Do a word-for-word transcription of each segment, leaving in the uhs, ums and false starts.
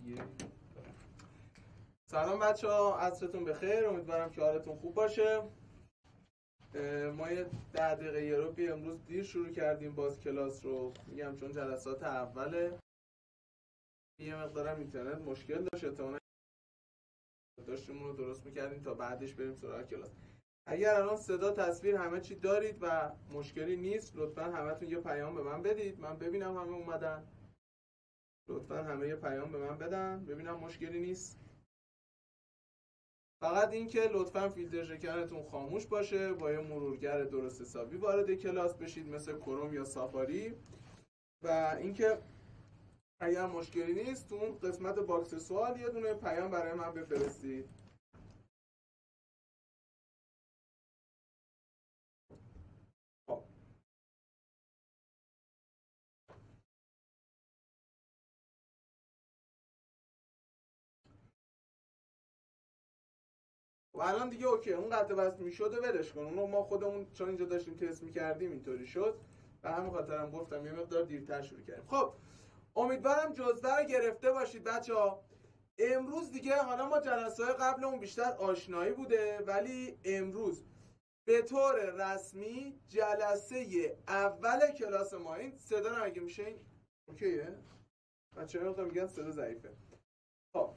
سلام بچه ها، عصرتون بخیر. امیدوارم که حالتون خوب باشه. ما یه ده دقیقه یه رو بی امروز دیر شروع کردیم باز کلاس رو، میگم چون جلسات اوله یه مقدارم اینترنت مشکل داشت، احتمالاً داشتیمون رو درست میکردیم تا بعدش بریم سراغ کلاس. اگر الان صدا تصویر همه چی دارید و مشکلی نیست، لطفاً همتون یه پیام به من بدید، من ببینم همه اومدن. لطفاً همه یه پیام به من بدن ببینم مشکلی نیست. فقط این که لطفاً فیلتر شکنتون خاموش باشه، با یه مرورگر درست حسابی وارد کلاس بشید مثل کروم یا سافاری. و اینکه اگر مشکلی نیست تو اون قسمت باکس سوال یه دونه پیام برای من بفرستید. خب و الان دیگه اوکی، اون قطع وصل میشد و ولش کن. اونو ما خودمون چون اینجا داشتیم تست میکردیم اینطوری شد و همین خاطرم گفتم یه مقدار دیرتر شروع کردیم. خب امیدوارم جزوه رو گرفته باشید بچه‌ها. امروز دیگه حالا ما جلسه‌های قبل اون بیشتر آشنایی بوده، ولی امروز به طور رسمی جلسه اول کلاس ما. این صدا رو اگه میشه این اوکیه؟ بچه‌ها میگن میگن صدا ضعیفه. خب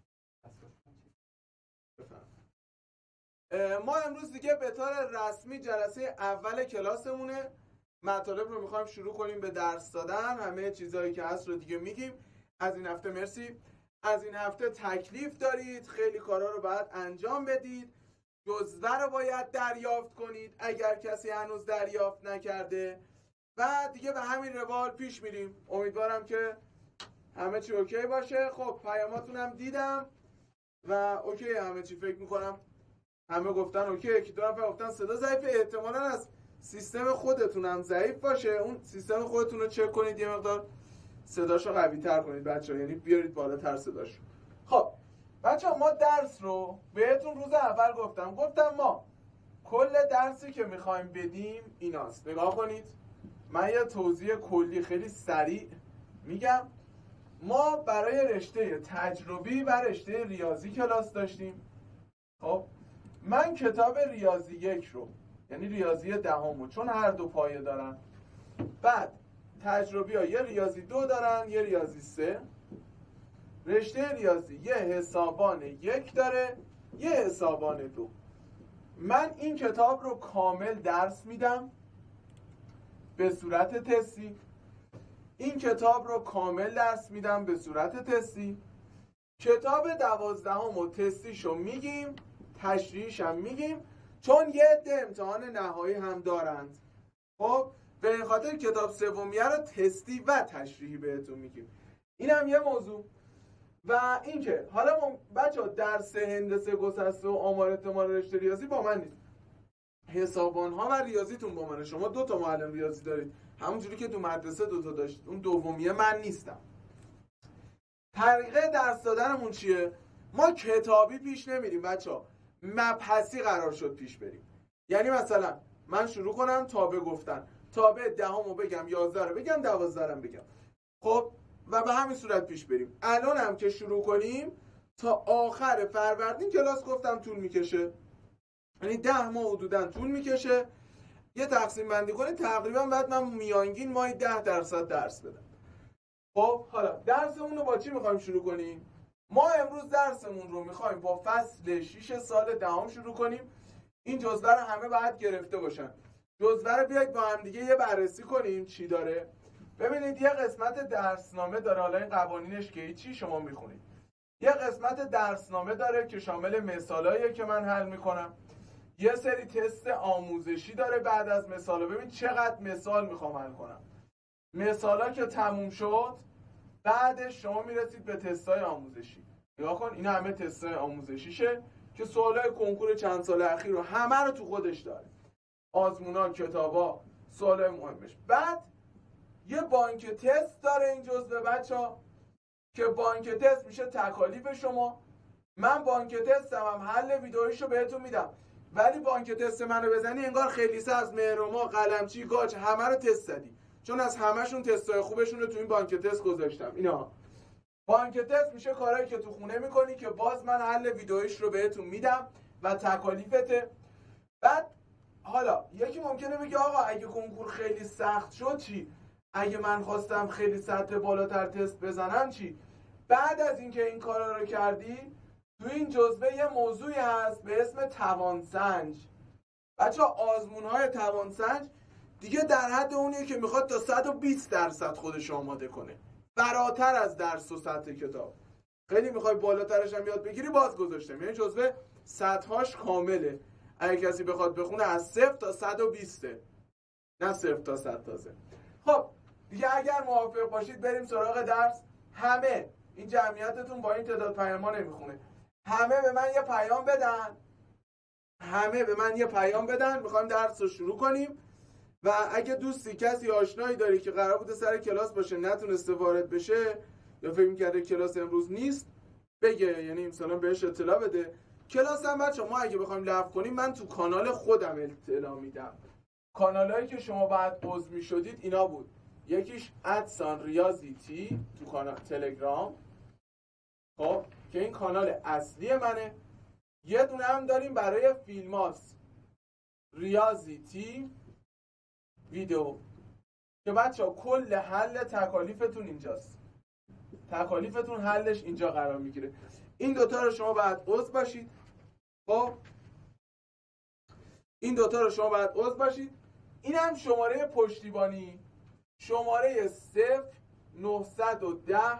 ما امروز دیگه به طور رسمی جلسه اول کلاسمونه. مطالب رو میخوایم شروع کنیم به درس دادن. همه چیزهایی که هست رو دیگه میگیم. از این هفته مرسی از این هفته تکلیف دارید، خیلی کارا رو باید انجام بدید. جزوه رو باید دریافت کنید اگر کسی هنوز دریافت نکرده و دیگه به همین روال پیش میریم. امیدوارم که همه چی اوکی باشه. خب پیاماتون هم دیدم و اوکی همه چی. فکر میکنم همه گفتن اوکی. یکی دو نفر گفتن صدا ضعیفه، احتمالاً از سیستم خودتون هم ضعیف باشه. اون سیستم خودتون رو چک کنید، یه مقدار صداشو قوی تر کنید بچه‌ها، یعنی بیارید بالاتر صداشو. خب بچه‌ها ما درس رو بهتون روز اول گفتم گفتم ما کل درسی که میخوایم بدیم ایناست. نگاه کنید، من یه توضیح کلی خیلی سریع میگم. ما برای رشته تجربی و رشته ریاضی کلاس داشتیم. خب من کتاب ریاضی یک رو، یعنی ریاضی دهمو، چون هر دو پایه دارن، بعد تجربی ها یه ریاضی دو دارن یه ریاضی سه، رشته ریاضی یه حسابان یک داره یه حسابان دو. من این کتاب رو کامل درس میدم به صورت تستی. این کتاب رو کامل درس میدم به صورت تستی. کتاب دوازدهم و تستیشو میگیم، تشریحش هم میگیم، چون یه عده امتحان نهایی هم دارند. خب به این خاطر کتاب سومیه رو تستی و تشریحی بهتون میگیم. این هم یه موضوع. و اینکه حالا بچه‌ها درس هندسه گسسته و آمار احتمال رشته ریاضی با من نیست، حسابان ها و ریاضیتون با منه. شما دو تا معلم ریاضی دارید، همونجوری که تو مدرسه دو تا داشتید. اون دومیه من نیستم. طریقه درس دادنمون چیه؟ ما کتابی پیش نمیریم بچه‌ها، مبحثی قرار شد پیش بریم. یعنی مثلا من شروع کنم تابع گفتن، تابع دهمو بگم، یازده رو بگم، دوازده رو بگم. خب و به همین صورت پیش بریم. الان هم که شروع کنیم تا آخر فروردین کلاس گفتم طول میکشه، یعنی ده ماه حدوداً طول میکشه. یه تقسیم بندی کنید تقریبا بعد من میانگین ماهی ده درصد درس بدم. خب حالا درسمون رو با چی میخوایم شروع کنیم؟ ما امروز درسمون رو میخوایم با فصل شش سال دهم شروع کنیم. این جزوه رو همه باید گرفته باشن. جزوه رو بیاید با هم دیگه یه بررسی کنیم چی داره. ببینید یه قسمت درسنامه داره، حالا این قوانینش که چی شما میخونید. یه قسمت درسنامه داره که شامل مثالاییه که من حل میکنم. یه سری تست آموزشی داره بعد از مثالا. ببین چقدر مثال میخوام حل کنم. مثالا که تموم شد بعدش شما میرسید به تستای آموزشی. نگاه کن اینا همه تستای آموزشیشه که سوالای کنکور چند سال اخیر رو همه رو تو خودش داره. آزمونا، کتابا، سوالای مهمش. بعد یه بانک تست داره این جزوه بچه‌ها که بانک تست میشه تکالیف شما. من بانک تستم هم حل ویدئویشو بهتون میدم، ولی بانک تست منو بزنی انگار خیلی سه از مهرما، قلمچی، گاج همه رو تست زدی، چون از همهشون تستای خوبشون رو تو این بانک تست گذاشتم. اینا بانک تست میشه کارهایی که تو خونه میکنی که باز من حل ویدئویش رو بهتون میدم و تکالیفته. بعد حالا یکی ممکنه بگه آقا اگه کنکور خیلی سخت شد چی؟ اگه من خواستم خیلی سطح بالاتر تست بزنم چی؟ بعد از اینکه این کارا رو کردی تو این جزوه یه موضوعی هست به اسم توانسنج. بچه آزمون‌های توانسنج دیگه در حد اونیه که میخواد تا صد و بیست درصد خودش آماده کنه، فراتر از درس و سطح کتاب. خیلی میخوای بالاترش هم یاد بگیری باز گذاشتم، یعنی جزوه سطحاش کامله. اگه کسی بخواد بخونه از صفر تا صد و بیست، نه صفر تا صد تازه. خب دیگه اگر موافق باشید بریم سراغ درس. همه این جمعیتتون با این تعداد پیام نمیخونه، همه به من یه پیام بدن، همه به من یه پیام بدن میخوایم درس رو شروع کنیم. و اگه دوستی کسی آشنایی داری که قرار بوده سر کلاس باشه نتونسته وارد بشه یا فکر می‌کرده کلاس امروز نیست بگه، یعنی مثلا بهش اطلاع بده. کلاس هم بچه ما اگه بخوایم لغو کنیم من تو کانال خودم اطلاع میدم. کانالایی که شما بعد عضو میشدید اینا بود، یکیش ادسان ریاضی تی تو کانال تلگرام، خب که این کانال اصلی منه. یه دونه هم داریم برای فیلماس ریاضی تی ویدیو که بچه ها کل حل تکالیفتون اینجاست، تکالیفتون حلش اینجا قرار میگیره. این دوتا رو شما باید عضو باشید. خب این دوتا رو شما باید عضو باشید. این هم شماره پشتیبانی، شماره صفر نهصد و ده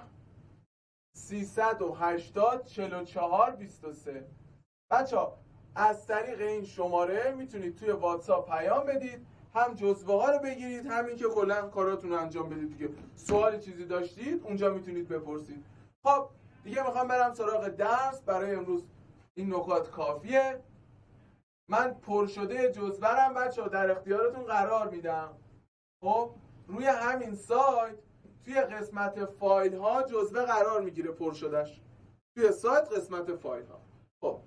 سیصد و هشتاد چهل و چهار بیست و سه. بچه ها از طریق این شماره میتونید توی واتساپ پیام بدید، هم جزوه ها رو بگیرید، همین که کلا کاراتون رو انجام بدید دیگه. سوال چیزی داشتید اونجا میتونید بپرسید. خب دیگه میخوام برم سراغ درس. برای امروز این نکات کافیه. من پر شده جزوه‌ام بچه‌ها در اختیارتون قرار میدم. خب روی همین سایت توی قسمت فایل ها جزوه قرار میگیره پر شدهش توی سایت قسمت فایل ها. خب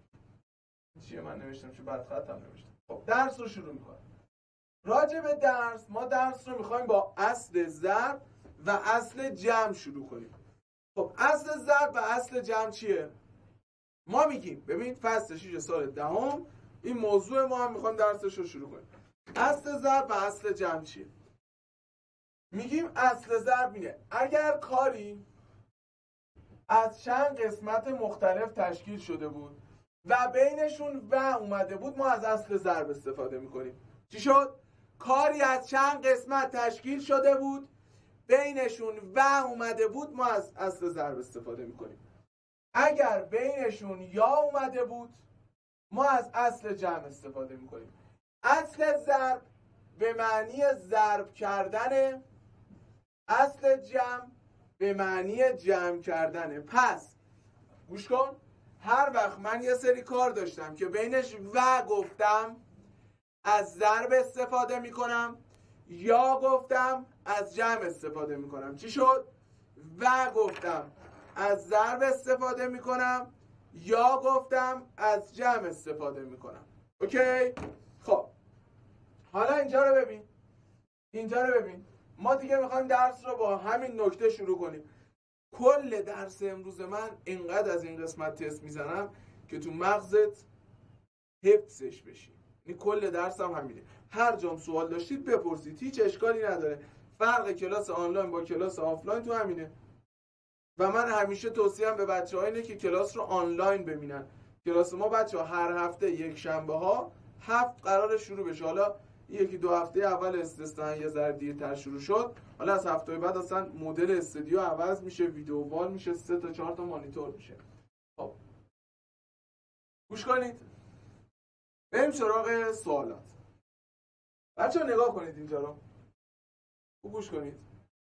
چیه من نوشتم چه بعد خطم نوشتم. خب درس رو شروع میکنم. راجع به درس، ما درس رو میخوایم با اصل ضرب و اصل جمع شروع کنیم. خب اصل ضرب و اصل جمع چیه؟ ما میگیم ببین فصل شش سال دهم این موضوع ما هم میخوایم درسش رو شروع کنیم. اصل ضرب و اصل جمع چیه؟ میگیم اصل ضرب اینه اگر کاری از چند قسمت مختلف تشکیل شده بود و بینشون و اومده بود ما از اصل ضرب استفاده میکنیم. چی شد؟ کاری از چند قسمت تشکیل شده بود بینشون و اومده بود ما از اصل ضرب استفاده میکنیم. اگر بینشون یا اومده بود ما از اصل جمع استفاده میکنیم. اصل ضرب به معنی ضرب کردنه، اصل جمع به معنی جمع کردنه. پس گوش کن، هر وقت من یه سری کار داشتم که بینش و گفتم از ضرب استفاده میکنم یا گفتم از جمع استفاده میکنم. چی شد؟ و گفتم از ضرب استفاده میکنم یا گفتم از جمع استفاده میکنم. اوکی؟ خب حالا اینجا رو ببین، اینجا رو ببین. ما دیگه میخوایم درس رو با همین نکته شروع کنیم. کل درس امروز من اینقدر از این قسمت تست میزنم که تو مغزت حفظش بشی. این کل درس هم همینه. هر جام سوال داشتید بپرسید، هیچ اشکالی نداره. فرق کلاس آنلاین با کلاس آفلاین تو همینه. و من همیشه توصیهم به بچه‌ها اینه که کلاس رو آنلاین ببینن. کلاس ما بچه‌ها هر هفته یک شنبه ها هفت قرار شروع بشه. حالا یکی دو هفته اول استثنا یه ذره دیرتر شروع شد. حالا از هفته بعد اصلا مدل استودیو عوض میشه، ویدیو وال میشه، سه تا چهار تا مانیتور میشه. خب گوش کنید. بریم سراغ سوالات. بچه‌ها نگاه کنید اینجا رو. خوب گوش کنید.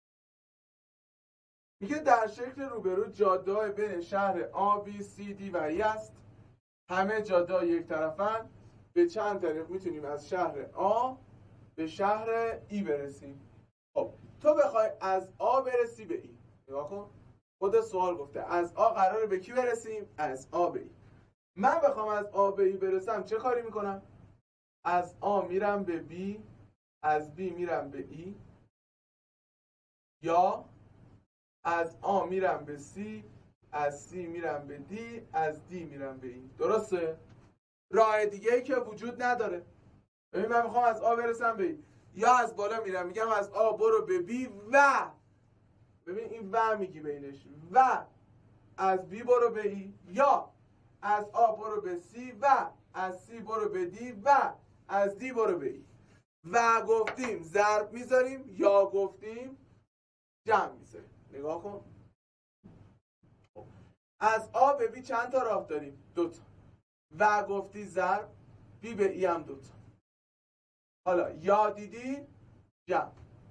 میگه در شکل روبرو جاده‌های بین شهر آ، بی، سی، دی و ای است. همه جاده‌ها یک طرفن. به چند طریق میتونیم از شهر آ به شهر ای برسیم. خب تو بخوای از آ برسی به ای، نگاه کن. خود سوال گفته از آ قراره به کی برسیم؟ از آ به ای. من بخوام از آ به ای برسم چه کاری میکنم؟ از آ میرم به بی، از بی میرم به ای، یا از آ میرم به سی، از سی میرم به دی، از دی میرم به ای. درسته؟ راه دیگه ای که وجود نداره. ببین من میخوام از آ برسم به ای، یا از بالا میرم میگم از آ برو به بی و ببین این و میگی بینش و از بی برو به ای، یا از آ برو به سی و از سی برو به دی و از دی برو به ای. و گفتیم ضرب میذاریم، یا گفتیم جمع میذاریم. نگاه کن، از آ به بی چند تا راه داریم؟ دوتا. و گفتی ضرب، بی به ای هم دوتا. حالا یا دیدی جمع.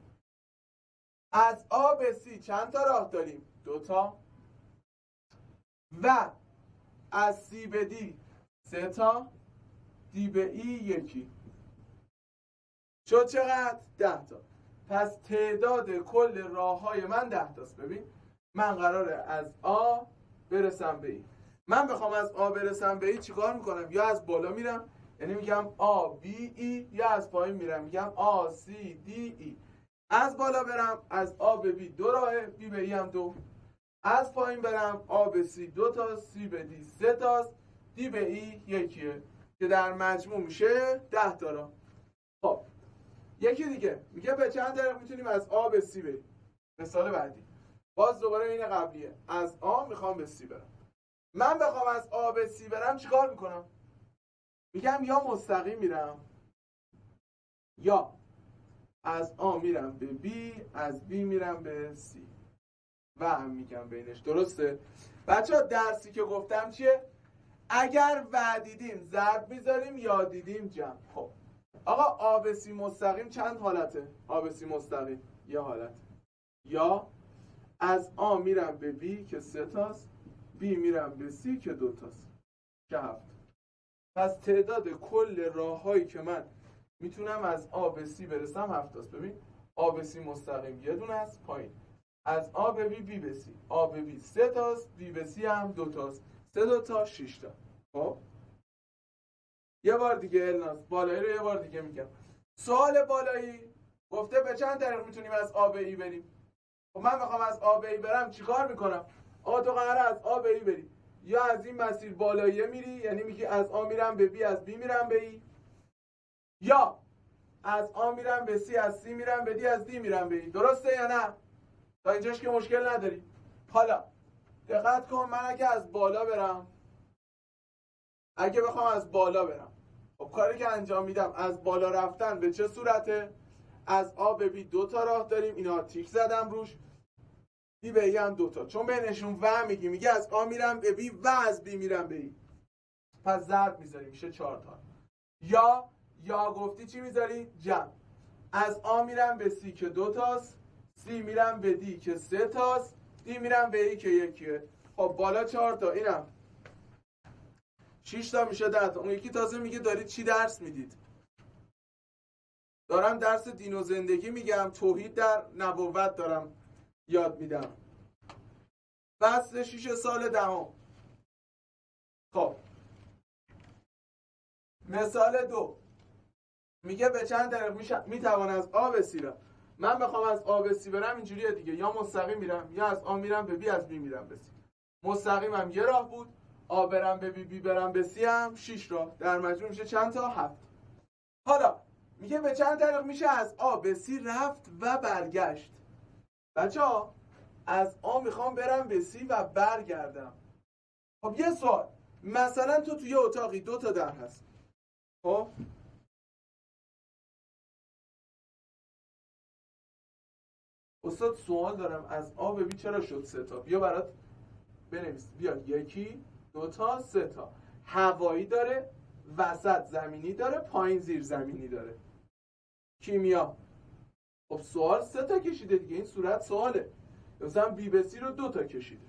از آ به سی چند تا راه داریم؟ دوتا. و از سی به دی سه تا، دی به ای یکی. شد چقدر؟ ده تا. پس تعداد کل راه های من ده تاست. ببین من قراره از آ برسم به ای. من بخوام از آ برسم به ای چیکار میکنم؟ یا از بالا میرم یعنی میگم آ بی ای، یا از پایین میرم میگم آ سی دی ای. از بالا برم از آ به بی دو راهه، بی به ای هم دو. از پایین برم آ به سی دو تا، سی به دی سه تاست، دی به ای یکیه که در مجموع میشه ده تا راه. خب یکی دیگه میگه به چند طریق میتونیم از آ به سی بریم. مثال بعدی باز دوباره این قبلیه، از آ میخوام به سی برم. من بخوام از آ به سی برم چیکار میکنم؟ میگم یا مستقیم میرم، یا از آ میرم به بی، از بی میرم به سی و هم میگم بینش. درسته؟ بچه ها درسی که گفتم چیه؟ اگر و دیدیم ضرب میذاریم، یا دیدیم جمع. خب آقا آ به سی مستقیم چند حالته؟ آ به سی مستقیم یه حالت، یا از آ میرم به بی که سه تاست، بی میرم به سی که دو تاست که هفت. پس تعداد کل راه هایی که من میتونم از آ به سی برسم هفت تاست. ببین آ به سی مستقیم یه دونه است پایین، از آ به بی، بی به سی، آ به بی سه تاست، بی به سی هم دو تاست، سه دو تا شش تا. خب یه بار دیگه الناس بالایی رو یه بار دیگه میگم. سوال بالایی گفته به چند طریق میتونیم از آ به ای بریم. خب من میخوام از آ به ای برم چیکار میکنم؟ آقا تو قراره از آ به ای بری، یا از این مسیر بالایی میری یعنی میگی از آ میرم به بی، از بی میرم به ای، یا از آ میرم به سی، از سی میرم به دی، از دی میرم به ای. درسته یا نه؟ تا اینجاش که مشکل نداری. حالا دقت کن، من اگه از بالا برم، اگه بخوام از بالا برم، خب کاری که انجام میدم از بالا رفتن به چه صورته؟ از آ به بی دو تا راه داریم، اینا تیک زدم روش، بی به ای هم دو تا، چون بینشون و میگی، میگه از آ میرم به بی و از بی میرم به ای، پس ضرب میذاری میشه چهار تا. یا یا گفتی چی میذاری؟ جمع. از آ میرم به سی که دو تاست، سی میرم به دی که سه تاست، دی میرم به ای که یکیه. خب بالا چهار تا، اینم شش تا میشه ده تا. اون یکی تازه میگه دارید چی درس میدید؟ دارم درس دین و زندگی میگم، توحید در نبوت دارم یاد میدم، فصل شش سال دهم. خب مثال دو میگه به چند طریق میشه میتوان از آ به سی رفت. من بخوام از آ به سی برم اینجوریه دیگه، یا مستقیم میرم، یا از آ میرم به بی، از بی میرم به سی. مستقیم هم یه راه بود، آ برم به بی، بی برم به سی هم شش راه، در مجموع میشه چند تا؟ هفت. حالا میگه به چند طریق میشه از آ به سی رفت و برگشت. بچه ها از آ میخوام برم به سی و برگردم. خب یه سوال، مثلا تو توی اتاقی دو تا در هست، خب استاد سوال دارم از آ به بی چرا شد سه تا؟ بیا برات بنویس، بیا یکی دو تا سه تا. هوایی داره، وسط زمینی داره، پایین زیر زمینی داره. کیمیا. خب سوال سه تا کشیده دیگه، این صورت سواله. مثلا بی به سی رو دو تا کشیده،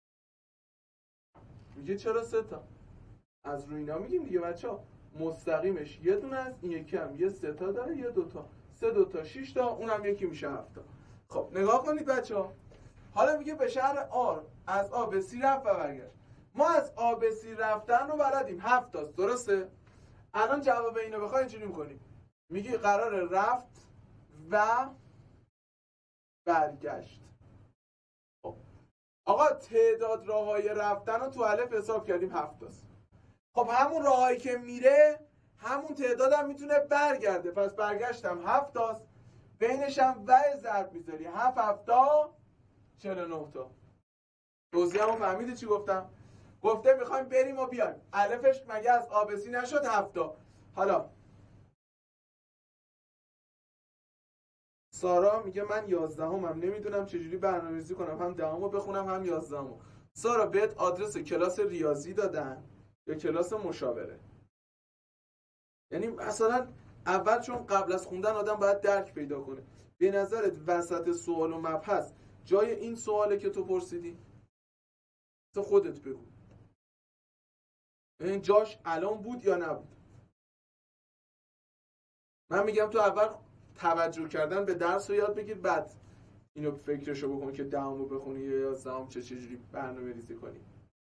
میگه چرا سه تا؟ از روی اینا میگیم دیگه بچه‌ها، مستقیمش یه دونه است، این یکی هم یه سه تا داره، یه دو تا، سه دو تا شش تا، اونم یکی میشه هفت تا. خب نگاه کنید بچه‌ها، حالا میگه به شهر آ از آ به سی رفت و برگشت. ما از آ به سی رفتن رو بلدیم، هفت تاست. درسته؟ الان جواب اینو بخوای اینجوری می‌کنی، میگی قرار رفت و برگشت. خب آقا تعداد راههای رفتن رو تو الف حساب کردیم هفت تاست. خب همون راههایی که میره همون تعداد هم میتونه برگرده، پس برگشتم هفت تاست، بینش هم و ضرب میذاری، هفت هفتا چهل و نه تا. توضیحمو فهمیدی چی گفتم؟ گفته میخوایم بریم و بیایم، الفش مگه از آبسی نشد هفتا. حالا سارا میگه من یازدهمم، نمیدونم چجوری برنامه‌ریزی کنم، هم دهمو بخونم هم یازدهمو. سارا بهت آدرس کلاس ریاضی دادن یا کلاس مشاوره؟ یعنی مثلا اول چون قبل از خوندن آدم باید درک پیدا کنه، به نظرت وسط سوال و مبحث جای این سواله که تو پرسیدی؟ تو خودت بگو این جاش الان بود یا نبود. من میگم تو اول توجه کردن به درس رو یاد بگیر، بعد اینو فکرشو بکن که دهمو بخونی یا یازدهم چه چجوری برنامه ریزی کنی.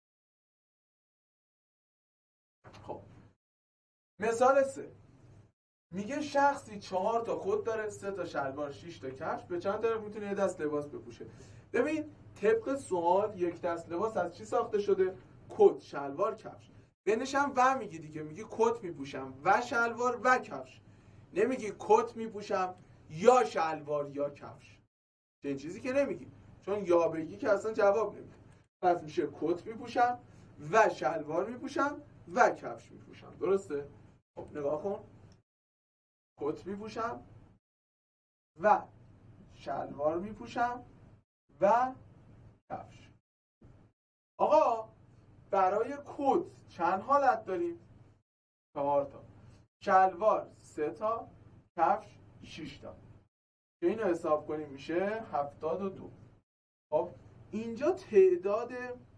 خب مثال سه میگه شخصی چهار تا کت داره، سه تا شلوار، شش تا کفش، به چند طرف میتونه یه دست لباس بپوشه. ببین طبق سوال یک دست لباس از چی ساخته شده؟ کت، شلوار، کفش. بینش هم و میگی دیگه، میگی کت میپوشم و شلوار و کفش، نمیگی کت میپوشم یا شلوار یا کفش. چنین چیزی که نمیگی، چون یا بگی که اصلا جواب نمیده. پس میشه کت میپوشم و شلوار میپوشم و کفش میپوشم. درسته؟ خب نگاه کن، کت میپوشم و شلوار میپوشم و کفش. آقا برای کت چند حالت داریم؟ چهار تا. شلوار سه تا، کفش شش تا. که اینو حساب کنیم میشه هفتاد و دو. خب اینجا تعداد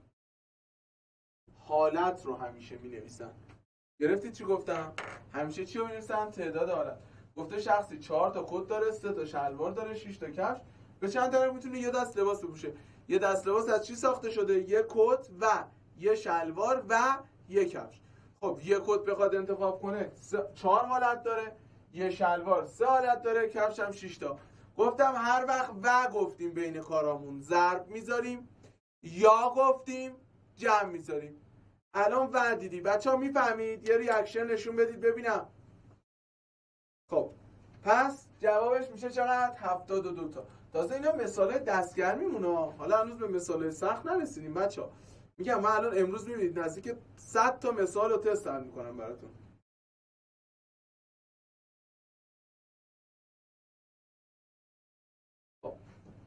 حالت رو همیشه می نویسن. گرفتید چی گفتم؟ همیشه چی رو می نویسن؟ تعداد حالت. گفته شخصی چهار تا کت داره، سه تا شلوار داره، شش تا کفش، به چند طرف میتونه یه دست لباس بپوشه. یه دست لباس از چی ساخته شده؟ یه کت و یه شلوار و یه کفش. خب یه کت بخواد انتخاب کنه چهار حالت داره، یه شلوار سه حالت داره، کفش هم شش تا. گفتم هر وقت و گفتیم بین کارامون ضرب میذاریم یا گفتیم جمع میذاریم. الان و دیدی بچه ها میفهمید؟ یه ریاکشن نشون بدید ببینم. خب پس جوابش میشه چقدر؟ هفتاد و دو تا. تازه اینا مثال دستگر میمونه، حالا هنوز به مثال سخت نرسیدیم بچه ها. میگم من الان امروز میبینید نزدیک صد تا مثال رو تست حل میکنم براتون. خب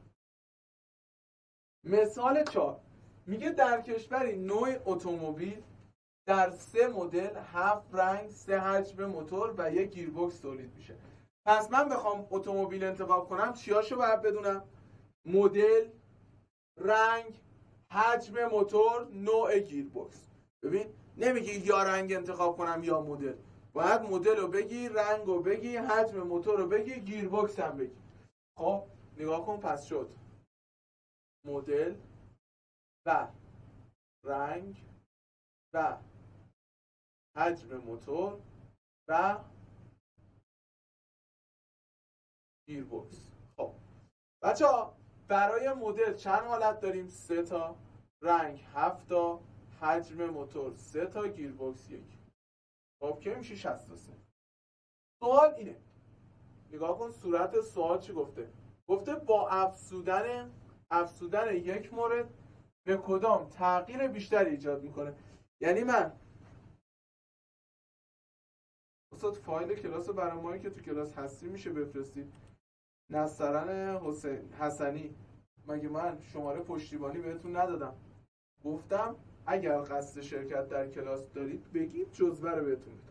مثال چهار میگه در کشوری نوع اتومبیل در سه مدل، هفت رنگ، سه حجم موتور و یک گیربکس تولید میشه. پس من بخوام اتومبیل انتخاب کنم چیاشو باید بدونم؟ مدل، رنگ، حجم موتور، نوع گیربکس. ببین نمیگی یا رنگ انتخاب کنم یا مدل، باید مدل رو بگی، رنگ رو بگی، حجم موتور رو بگی، گیربکس هم بگی. خب نگاه کن، پس شد مدل و رنگ و حجم موتور و گیربکس. خب بچه ها برای مدل چند حالت داریم؟ سه تا. رنگ هفت تا، حجم موتور سه تا، گیربکس یک. خب که میشه شصت و سه. سوال اینه، نگاه کن صورت سوال چی گفته؟ گفته با افزودن افزودن یک مورد به کدام تغییر بیشتری ایجاد میکنه. یعنی من استاد فایل کلاس برای مایی که تو کلاس هستی میشه بفرستید؟ نصرن حسین حسنی، مگه من شماره پشتیبانی بهتون ندادم؟ گفتم اگر قصد شرکت در کلاس دارید بگید جزوه رو بهتون میدم.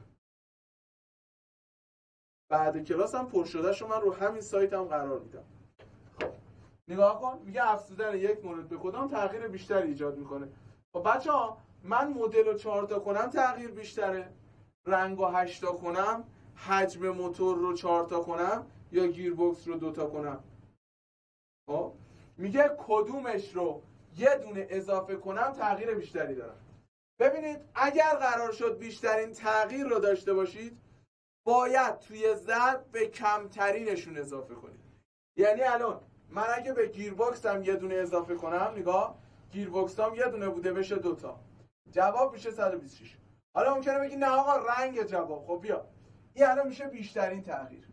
بعد کلاس هم پر شده شو من رو همین سایت هم قرار میدم. خب نگاه کن، میگه افزودن یک مورد به کدام تغییر بیشتری ایجاد میکنه. خب بچه ها من مدل رو چهار تا کنم تغییر بیشتره، رنگ رو هشت تا کنم، حجم موتور رو چهار تا کنم یا گیربکس رو دو تا کنم. خب میگه کدومش رو یه دونه اضافه کنم تغییر بیشتری دارم. ببینید اگر قرار شد بیشترین تغییر رو داشته باشید باید توی ضرب به کمترینشون اضافه کنید. یعنی الان من اگه به گیربکس هم یه دونه اضافه کنم، نگاه گیر بوکس هم یه دونه بوده بشه دوتا. جواب میشه صد و بیست و شش. حالا ممکنه بگی نه آقا رنگ جواب. خب بیا این الان میشه بیشترین تغییر.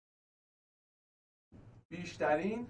بیشترین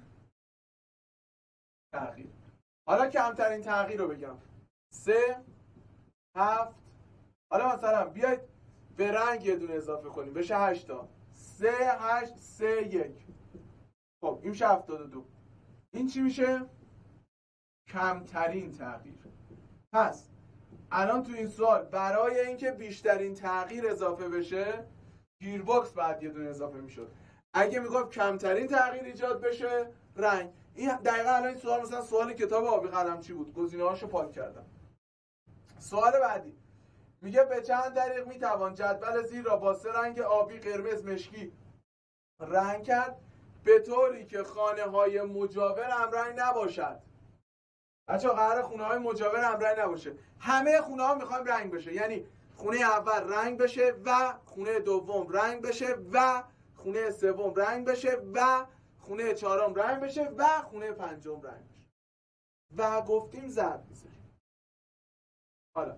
تغییر. حالا کمترین تغییر رو بگم. سه هفت. حالا مثلا بیاید به رنگ یه دونه اضافه کنیم بشه هشت تا. سه هشت سه یک. خب این میشه هفتاد و دو. این چی میشه؟ کمترین تغییر. پس الان تو این سوال برای اینکه بیشترین تغییر اضافه بشه گیر بوکس بعد یه دونه اضافه میشد. اگه میگفت کمترین تغییر ایجاد بشه رنگ. این دقیقاً الان این سوال مثلا سوال کتاب آبی قلم چی بود؟ گزینه‌هاشو پاک کردم. سوال بعدی میگه به چند طریق میتوان جدول زیر را با سه رنگ آبی، قرمز، مشکی رنگ کرد به طوری که خانه های مجاور همرنگ نباشد. بچه‌ها قراره خونه های مجاور همرنگ نباشه. همه خونه ها میخوایم رنگ بشه. یعنی خونه اول رنگ بشه و خونه دوم رنگ بشه و خونه سوم رنگ بشه و خونه چهارم رنگ بشه و خونه پنجم رنگ بشه. و گفتیم ضرب میذاریم. حالا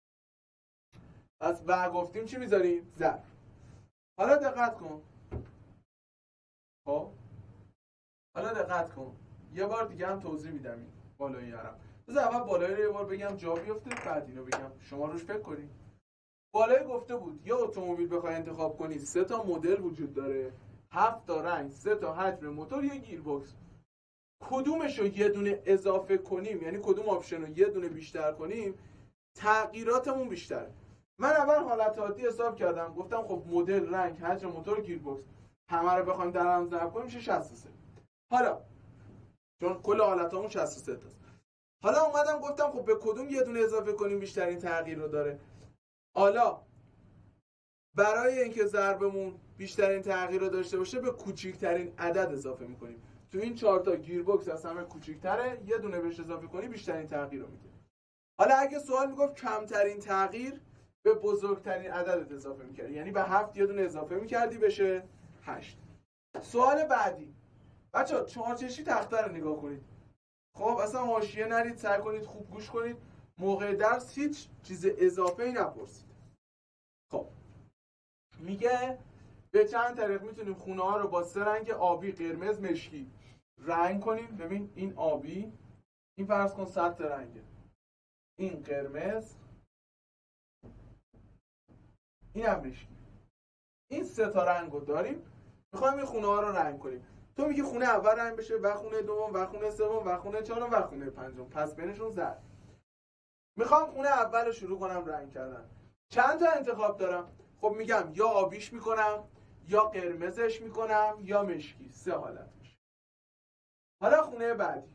پس و گفتیم چی میذاریم؟ ضرب. حالا دقت کن. خب حالا دقت کن. یه بار دیگه هم توضیح میدم این بالایی هرم. بذار اول بالایی رو یه بار بگم جا بیفته بعد اینو بگم شما روش فکر کنید. بالایی گفته بود یه اتومبیل بخوای انتخاب کنی سه تا مدل وجود داره، هفت تا رنگ، سه تا حجم موتور، یه گیر بوکس. کدومش رو یه دونه اضافه کنیم، یعنی کدوم آپشن رو یه دونه بیشتر کنیم تغییراتمون بیشتره. من اول حالت عادی حساب کردم، گفتم خب مدل، رنگ، حجم موتور، گیر بوکس همه رو بخوایم در هم ضرب کنیم میشه شصت و سه. حالا چون کل حالتامون شصت و سه تاست. حالا اومدم گفتم خب به کدوم یه دونه اضافه کنیم بیشترین تغییر رو داره. حالا برای اینکه ضربمون بیشترین تغییر رو داشته باشه به کوچکترین عدد اضافه میکنیم. تو این چهار تا گیر بوکس از همه کوچیک‌تره، یه دونه بهش اضافه کنی بیشترین تغییر رو میده. حالا اگه سوال میگفت کمترین تغییر به بزرگترین عدد اضافه میکردی، یعنی به هفت یه دونه اضافه میکردی بشه هشت. سوال بعدی بچه‌ها چهارچشی تخته رو نگاه کنید. خب اصلا حاشیه نرید، سعی کنید خوب گوش کنید، موقع درس هیچ چیز اضافه ای نپرسید. خب میگه به چند طریق میتونیم خونه ها رو با سه رنگ آبی، قرمز، مشکی رنگ کنیم. ببین این آبی، این فرض کن صد رنگه، این قرمز، این هم مشکی. این سه تا رنگ رو داریم، میخوایم این خونه ها رو رنگ کنیم. تو میگی خونه اول رنگ بشه و خونه دوم و خونه سوم و خونه چهارم و خونه پنجم، پس بینشون ضرب. میخوام خونه اول رو شروع کنم رنگ کردن. چند تا انتخاب دارم؟ خب میگم یا آبیش میکنم یا قرمزش میکنم یا مشکی. سه حالت میشه. حالا خونه بعدی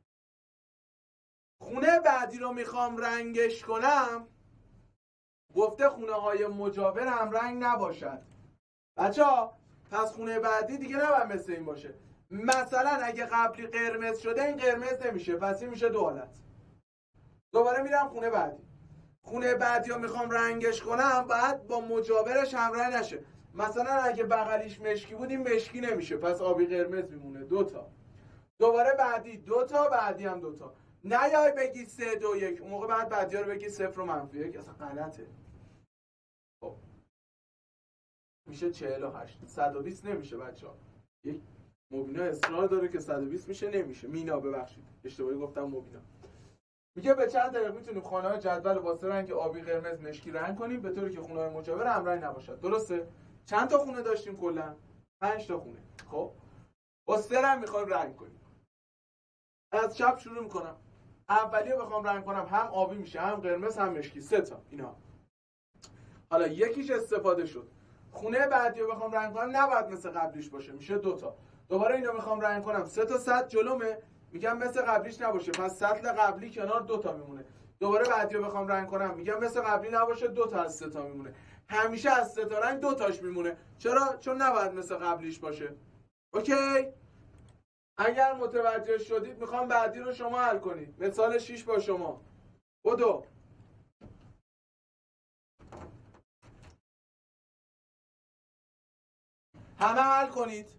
خونه بعدی رو میخوام رنگش کنم. گفته خونه های مجاور هم رنگ نباشد. بچه ها پس خونه بعدی دیگه نباید مثل این باشه. مثلا اگه قبلی قرمز شده این قرمز نمیشه، پس این میشه دو حالت. دوباره میرم خونه بعدی. خونه بعدی رو میخوام رنگش کنم باید با مجاورش همرنگ نشه. مثلا اگه بغلیش مشکی بود این مشکی نمیشه، پس آبی قرمز میمونه. دوتا. دوباره بعدی دوتا، بعدی هم دوتا. نه یای بگی سه دو یک، اون موقع بعد بعدی ها رو بگی صفر و منفی یک، اصلا غلطه. خب میشه چهل و هشت. صد و بیست نمیشه بچه ها. یک مبینا اصرار داره که صد و بیست میشه، نمیشه. مینا ببخشید اشتباهی گفتم مبینا. میگه به چند طریق میتونیم خانه‌های جدول با سه رنگ آبی، قرمز، مشکی رنگ کنیم به طوری که خونه‌های مجاور همرنگ نباشد. درسته؟ چند تا خونه داشتیم کلا؟ پنج تا خونه. خب با سه رنگ میخوایم رنگ کنیم. از چپ شروع میکنم. اولیو بخوام رنگ کنم هم آبی میشه، هم قرمز، هم مشکی. سه تا اینا. حالا یکیش استفاده شد. خونه بعدیو بخوام رنگ کنم نباید مثل قبلیش باشه، میشه دو تا. دوباره اینو میخوام رنگ کنم، سه تا سطح جلومه، میگم مثل قبلیش نباشه، پس سطح قبلی کنار دو تا میمونه. دوباره بعدیو بخوام رنگ کنم، میگم مثل قبلی نباشه، دو تا از سه تا میمونه. همیشه از سه تا رنگ دو تاش میمونه. چرا؟ چون نباید مثل قبلیش باشه. اوکی؟ اگر متوجه شدید میخوام بعدی رو شما حل کنید. مثال شش با شما. بدو. همه حل کنید.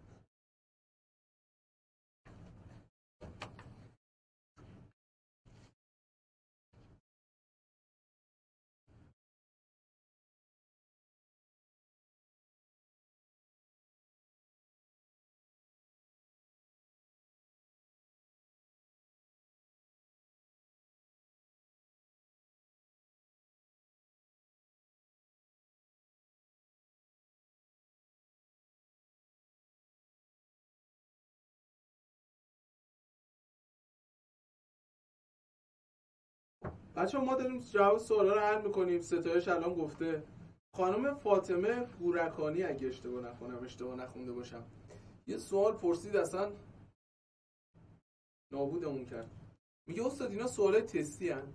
بچه ما داریم جواب سوالا رو حل میکنیم. ستایش الان گفته خانم فاطمه بورکانی، اگه اشتباه نکنم، اشتباه نخونده باشم، یه سوال پرسید اصلا نابودمون کرد. میگه استاد اینا سوالای تستی هن،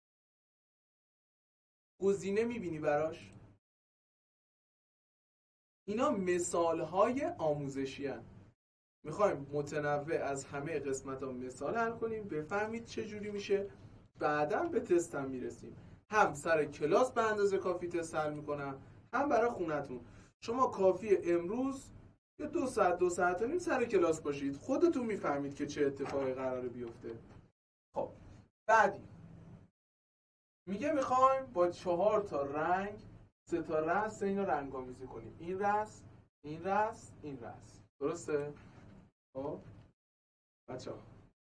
گزینه میبینی براش؟ اینا مثالهای آموزشی هن. میخوایم متنوع از همه قسمت ها مثال حل کنیم، بفهمید چه جوری میشه، بعدا به تست هم میرسیم. هم سر کلاس به اندازه کافی تست حل میکنم، هم برای خونتون. شما کافی امروز یه دو ساعت دو ساعت و نیم سر کلاس باشید، خودتون میفهمید که چه اتفاقی قراره بیفته. خب بعدی میگه میخوایم با چهار تا رنگ سه تا رست اینو رنگ‌آمیزی کنیم. این رست، این رست، این رست. درسته؟ خب بچه‌ها،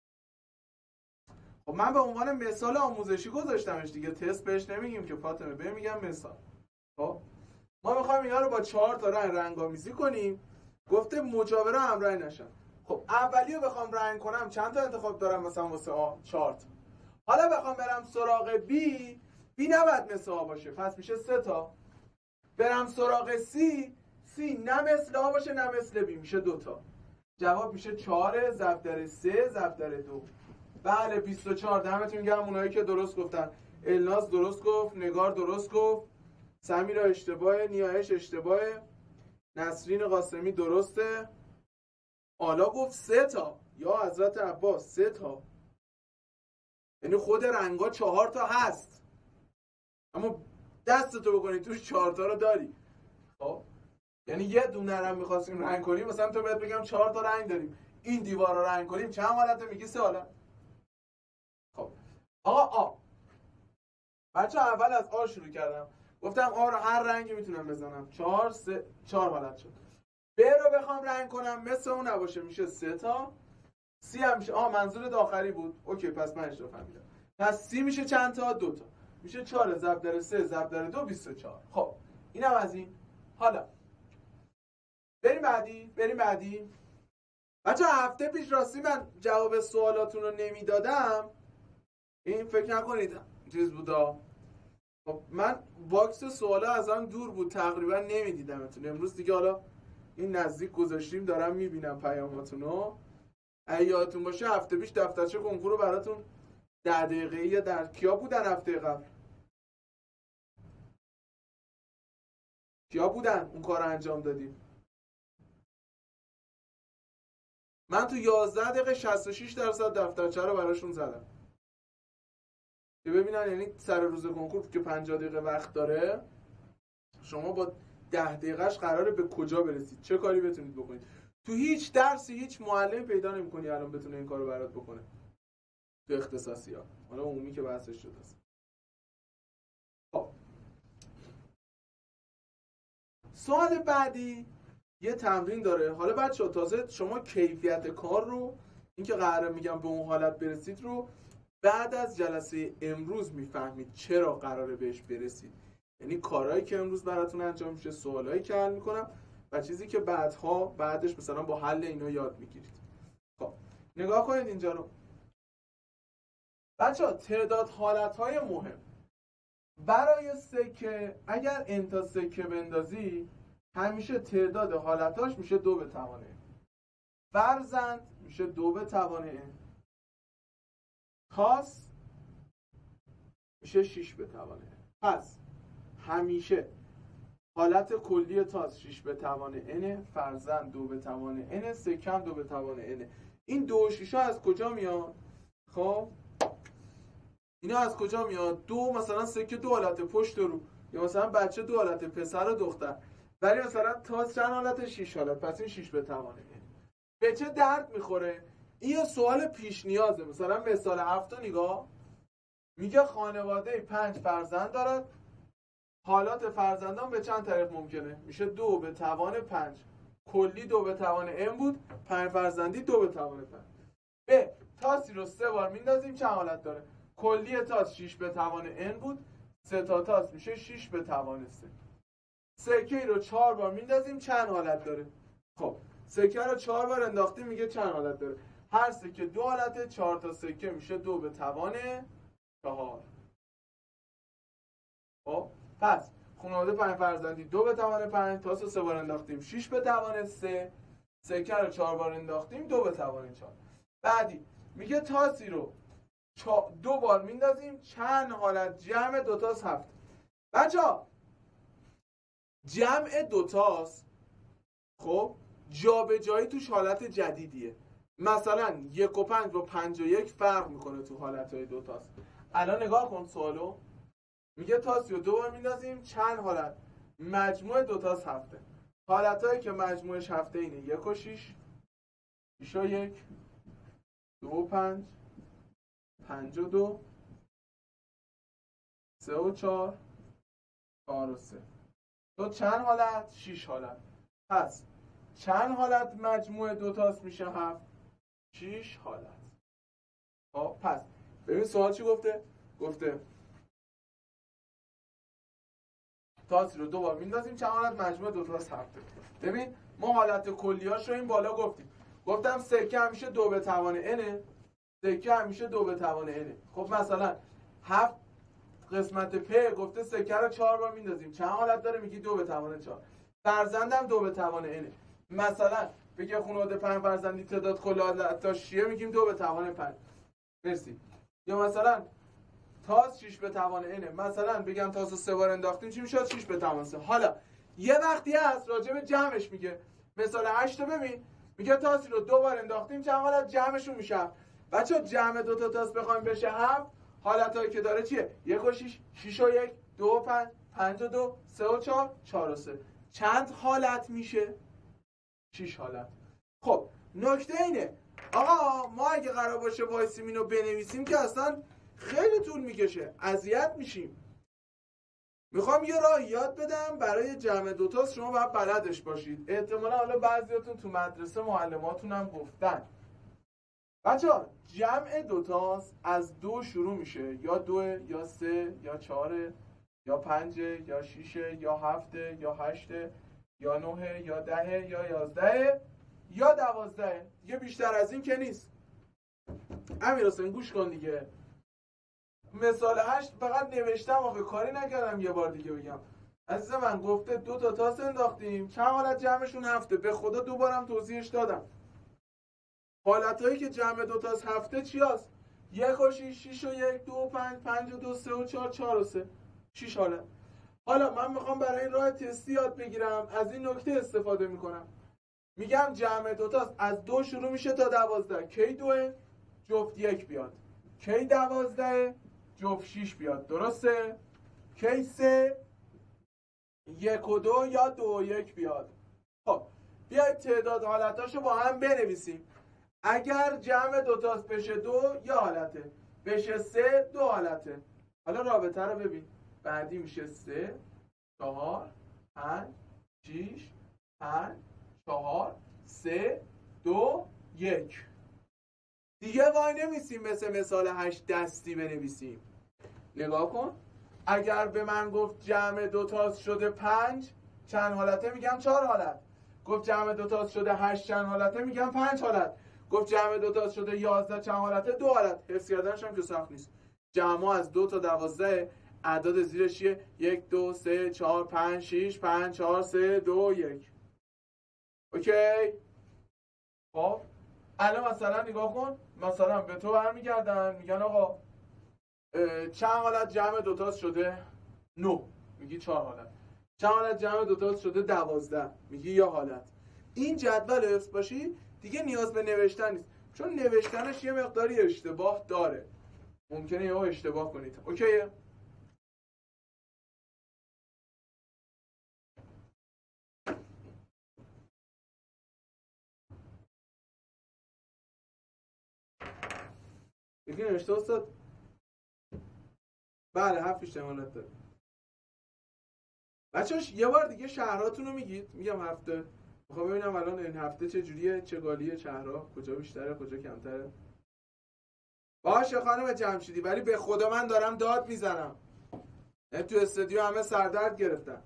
خب من به عنوان مثال آموزشی گذاشتمش دیگه، تست بهش نمیگیم که فاطمه، به میگم مثال. خب ما میخوایم اینا رو با چهار تا رنگ رنگ‌آمیزی کنیم. گفته مجاوره همراه نشن. خب اولیو بخوام رنگ کنم چند تا انتخاب دارم؟ مثلا واسه آ چهار تا. حالا بخوام برم سراغ بی، بی نباید مثل آ باشه، پس میشه سه تا. برم سراغ سی، سی نه مثل آ باشه نه مثل بی، میشه دو تا. جواب میشه چهار ضرب در سه ضرب در دو. بله بیست و چهار. دمتون گرم اونایی که درست گفتن. الناز درست گفت، نگار درست گفت، سمیرا اشتباهه، نیایش اشتباهه، نسرین قاسمی درسته. آلا گفت سه تا، یا حضرت عباس سه تا، یعنی خود رنگا چهار تا هست، اما دستتو بکنی توش چهار تا رو داری. خب یعنی یه دونه رنگ می‌خواستیم رنگ کنیم، مثلا تو بهت بگم چهار تا رنگ داریم، این دیوار رو رنگ کنیم چند حالته؟ میگی سه حالت. خب آقا آ، بچه اول از آ شروع کردم، گفتم آ رو هر رنگی میتونم بزنم، چهار سه چهار حالت شد. ب رو بخوام رنگ کنم مثل اون نباشه، میشه سه تا. سی هم میشه، آ منظور آخری بود، اوکی پس من اشتباه فهمیدم. پس سی میشه چند تا؟ دو تا. میشه چهار ضرب در سه ضرب در دو، بیست و چهار. خب اینم از این. حالا بریم بعدی، بریم بعدی. بچه هفته پیش راستی من جواب سوالاتون رو نمیدادم، این فکر نکنید چیز بودا. خب من باکس سوالا ازم دور بود، تقریبا نمیدیدمتون. امروز دیگه حالا این نزدیک گذاشتیم، دارم میبینم پیاماتونو. اگه یادتون باشه هفته پیش دفترچه کنکور رو براتون ده دقیقه‌ای یا در کیا بودن هفته قبل؟ کیا بودن اون کار رو انجام دادیم؟ من تو یازده دقیقه شصت و شش درصد دفترچه رو براشون زدم که ببینن، یعنی سر روز کنکور که پنجاه دقیقه وقت داره، شما با ده دقیقهش قراره به کجا برسید، چه کاری بتونید بکنید. تو هیچ درسی هیچ معلم پیدا نمی‌کنی الان بتونه این کارو برات بکنه تو اختصاصی‌ها، حالا عمومی که بحثش شده است. خب سوال بعدی یه تمرین داره. حالا بچه‌ها تازه شما کیفیت کار رو، این که قراره میگم به اون حالت برسید رو، بعد از جلسه امروز میفهمید چرا قراره بهش برسید. یعنی کارهایی که امروز براتون انجام میشه، سوالایی که حل میکنم و چیزی که بعدها بعدش مثلا با حل اینا یاد میگیرید. خب نگاه کنید اینجا رو بچه‌ها. تعداد حالتهای مهم برای سکه، اگر انتا سکه بندازی همیشه تعداد حالتاش میشه دو به توانه. فرزند میشه دو به توانه. تاس میشه شش به توانه. پس همیشه حالت کلی تاس شش به توانه n، فرزند دو به توانه n، سکم دو به توانه n. این دو و شش ها از کجا میاد؟ خب اینا از کجا میاد؟ دو مثلا سکه دو حالت پشت رو، یا مثلا بچه دو حالت پسر و دختر، ولی مثلا تاس چند حالت؟ شش حالت، پس این شش به توانه n. به چه درد میخوره؟ این سوال پیش نیازه. مثلا مثال هفت نگاه میگه خانواده پنج فرزند دارد، حالات فرزندان به چند طریق ممکنه؟ میشه دو به توان پنج، کلی دو به توان n بود، پنج فرزندی دو به توان پنج. به تاسی رو سه بار میندازیم چند حالت داره؟ کلی تاس شش به توان n بود، سه تا تاس میشه شش به توان سه. سکه رو چهار بار میندازیم چند حالت داره؟ خب سکه رو چهار بار انداختیم، میگه چند حالت داره؟ هر سکه دو حالته، چهار تا سکه میشه دو به توان چهار. خب پس خانواده پنج فرزندی دو به توان پنج، تاس رو سه بار انداختیم شش به توان سه، سکه رو چهار بار انداختیم دو به توان چهار. بعدی میگه تاسی رو دو بار میندازیم چند حالت جمع دو تاس هفت. بچه‌ها جمع دو تاس خب جابجایی توش حالت جدیدیه. مثلا یک و پنج با پنج و یک فرق میکنه تو حالتهای دو تاس. الان نگاه کن سوالو، میگه تاسی رو دو بار میندازیم چند حالت، مجموع دو تاس هفته. حالتهایی که مجموعش هفته اینه یک و شیش، شیش و یک، دو و پنج، پنج و دو، سه و چهار، چهار و سه. تو چند حالت؟ شیش حالت. پس چند حالت مجموع دو تاس میشه هفت؟ شیش حالت. خب پس ببین سوال چی گفته؟ گفته تاسی رو دو بار میندازیم چند حالت مجموع دو تاس هفته. ببین ما حالت کلیاش رو این بالا گفتیم. گفتم سکه همیشه دو به توان n، سکه همیشه دو به توان n. خب مثلا هفت قسمت پ گفته سکه رو چهار بار میندازیم چند حالت داره؟ میگی دو به توان چهار. فرزندم دو به توان n. مثلا بگه خانواده پنج فرزندی تعداد کل حالتاش چیه؟ میگیم دو به توان پنج. مرسی. یا مثلا تاس شش به توان n، مثلا بگم تاس رو سه بار انداختیم چی میشد؟ شش به توان سه. حالا یه وقتی هست راجع به جمعش میگه. مثال هشت رو ببین، میگه تاسی رو دو بار انداختیم چند حالت جمعشون میشه. بچا جمع دو تا تاس بخوایم بشه هفت، حالتایی که داره چیه؟ یک و شش، شش و یک، دو و پنج، پنج و دو، سه و چهار، چهار و سه. چند حالت میشه؟ شش حالت. خب نکته اینه آقا ما اگه قرار باشه وایسیم اینو بنویسیم که اصلا خیلی طول میکشه، اذیت میشیم. میخوام یه راه یاد بدم برای جمع دوتاست، شما باید بلدش باشید. احتمالا حالا بعضیاتون تو مدرسه معلماتون هم گفتن. بچه‌ها جمع دوتاست از دو شروع میشه، یا دو یا سه یا چهار یا پنج یا شیش یا هفت یا هشت یا نه یا ده یا یازده یا دوازده. دیگه بیشتر از این که نیست. امیر حسین گوش کن دیگه. مثال هشت فقط نوشتم آخه کاری نکردم یه بار دیگه بگم. عزیز من گفته دو تا تاس انداختیم چند حالت جمعشون هفته. به خدا دوبارم توضیحش دادم. حالتهایی که جمع دو تاس هفته چی هست؟ یک و شیش، شیش و یک، دو و پنج، پنج و دو، سه و چهار، چهار و سه. شیش حالت. حالا من میخوام برای این راه تستی یاد بگیرم، از این نکته استفاده میکنم. میگم جمع دو تاس از دو شروع میشه تا دوازده. کی دوه؟ جفت یک بیاد. کی دوازده؟ جفت شیش بیاد. درسته؟ کی سه؟ یک و دو یا دو و یک بیاد. خب بیاید تعداد حالتاشو با هم بنویسیم. اگر جمع دو تاس بشه دو یه حالته، بشه سه دو حالته. حالا رابطه رو ببین. بعدی میشه سه، چهار، پنج، شیش، پنج، چهار، سه، دو، یک. دیگه وای نمیسیم مثل مثال هشت دستی بنویسیم. نگاه کن. اگر به من گفت جمع دو تاس شده پنج چند حالته؟ میگم چهار حالت. گفت جمع دو تاس شده هشت چند حالته؟ میگم پنج حالت. گفت جمع دو تاس شده یازده چند حالته؟ دو حالت. حفظ کردنش هم که سخت نیست. جمع از دو تا دوازده، اعداد زیرش چیه؟ یک، دو، سه، چهار، پنج، شیش، پنج، چهار، سه، دو، یک. اوکی؟ خب الان مثلا نگاه کن. مثلا به تو برمیگردن میگن آقا چند حالت جمع دو تاس شده؟ نه. میگی چهار حالت. چند حالت جمع دو تاس شده؟ دوازده. میگی یه حالت. این جدول حفظ باشی دیگه نیاز به نوشتن نیست، چون نوشتنش یه مقداری اشتباه داره. ممکنه یهو اشتباه کنید. اوکیه؟ یکی نوشته استاد بله هفت احتمالات داره. بچه‌اش یه بار دیگه شهراتون رو میگید. میگم هفته. میخوام ببینم الان این هفته چه جوریه، چه گالیه شهرها، کجا بیشتره کجا کمتره. باشه خانم جمشیدی، ولی به خدا من دارم داد میزنم. تو استودیو همه سردرد گرفتن.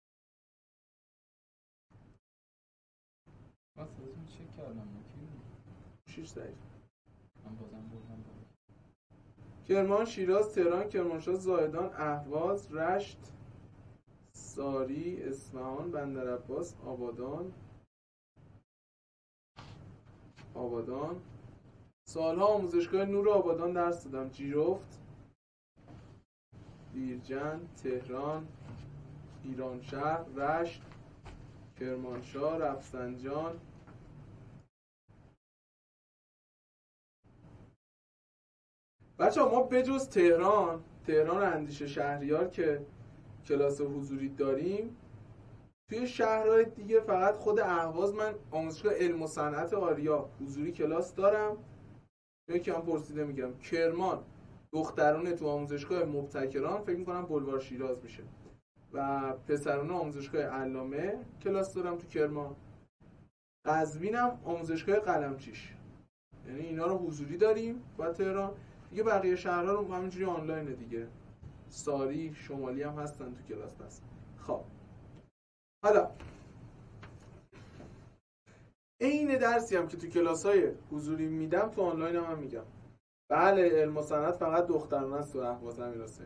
من سازون چک کردم شیش ضعیف. من بازم بردم کرمان، شیراز، تهران، کرمانشاه، زاهدان، اهواز، رشت، ساری، اصفهان، بندرعباس، آبادان آبادان سالها آموزشگاه نور آبادان درس دادم. جیرفت، بیرجند، تهران، ایرانشهر، رشت، کرمانشاه، رفسنجان. بچه ها ما بجز تهران تهران اندیشه شهریار که کلاس حضوری داریم، توی شهرهای دیگه فقط خود اهواز من آموزشگاه علم و صنعت آریا حضوری کلاس دارم. یکی هم پرسیده میگم کرمان دخترانه تو آموزشگاه مبتکران، فکر میکنم بلوار شیراز میشه، و پسرانه آموزشگاه علامه کلاس دارم تو کرمان. قزوینم آموزشگاه قلمچیش. یعنی اینا رو حضوری داریم و تهران دیگه. بقیه شهرها رو همینجوری آنلاینه دیگه. ساری، شمالی هم هستن تو کلاس بس. خب حالا این درسی هم که تو کلاس‌های حضوری میدم تو آنلاین هم, هم میگم. بله علم و صنعت فقط دخترانه است تو اهواز امیرحسین.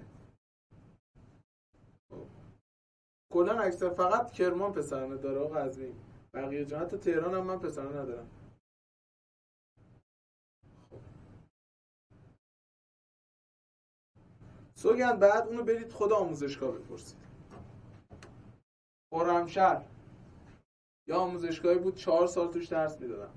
خب کلا اکثر فقط کرمان پسرانه داره و قزوین. بقیه جا حتی تهران هم من پسرانه ندارم. سوگند بعد اونو برید خود آموزشگاه بپرسید. خرمشهر یا آموزشگاهی بود چهار سال توش درس میدادم.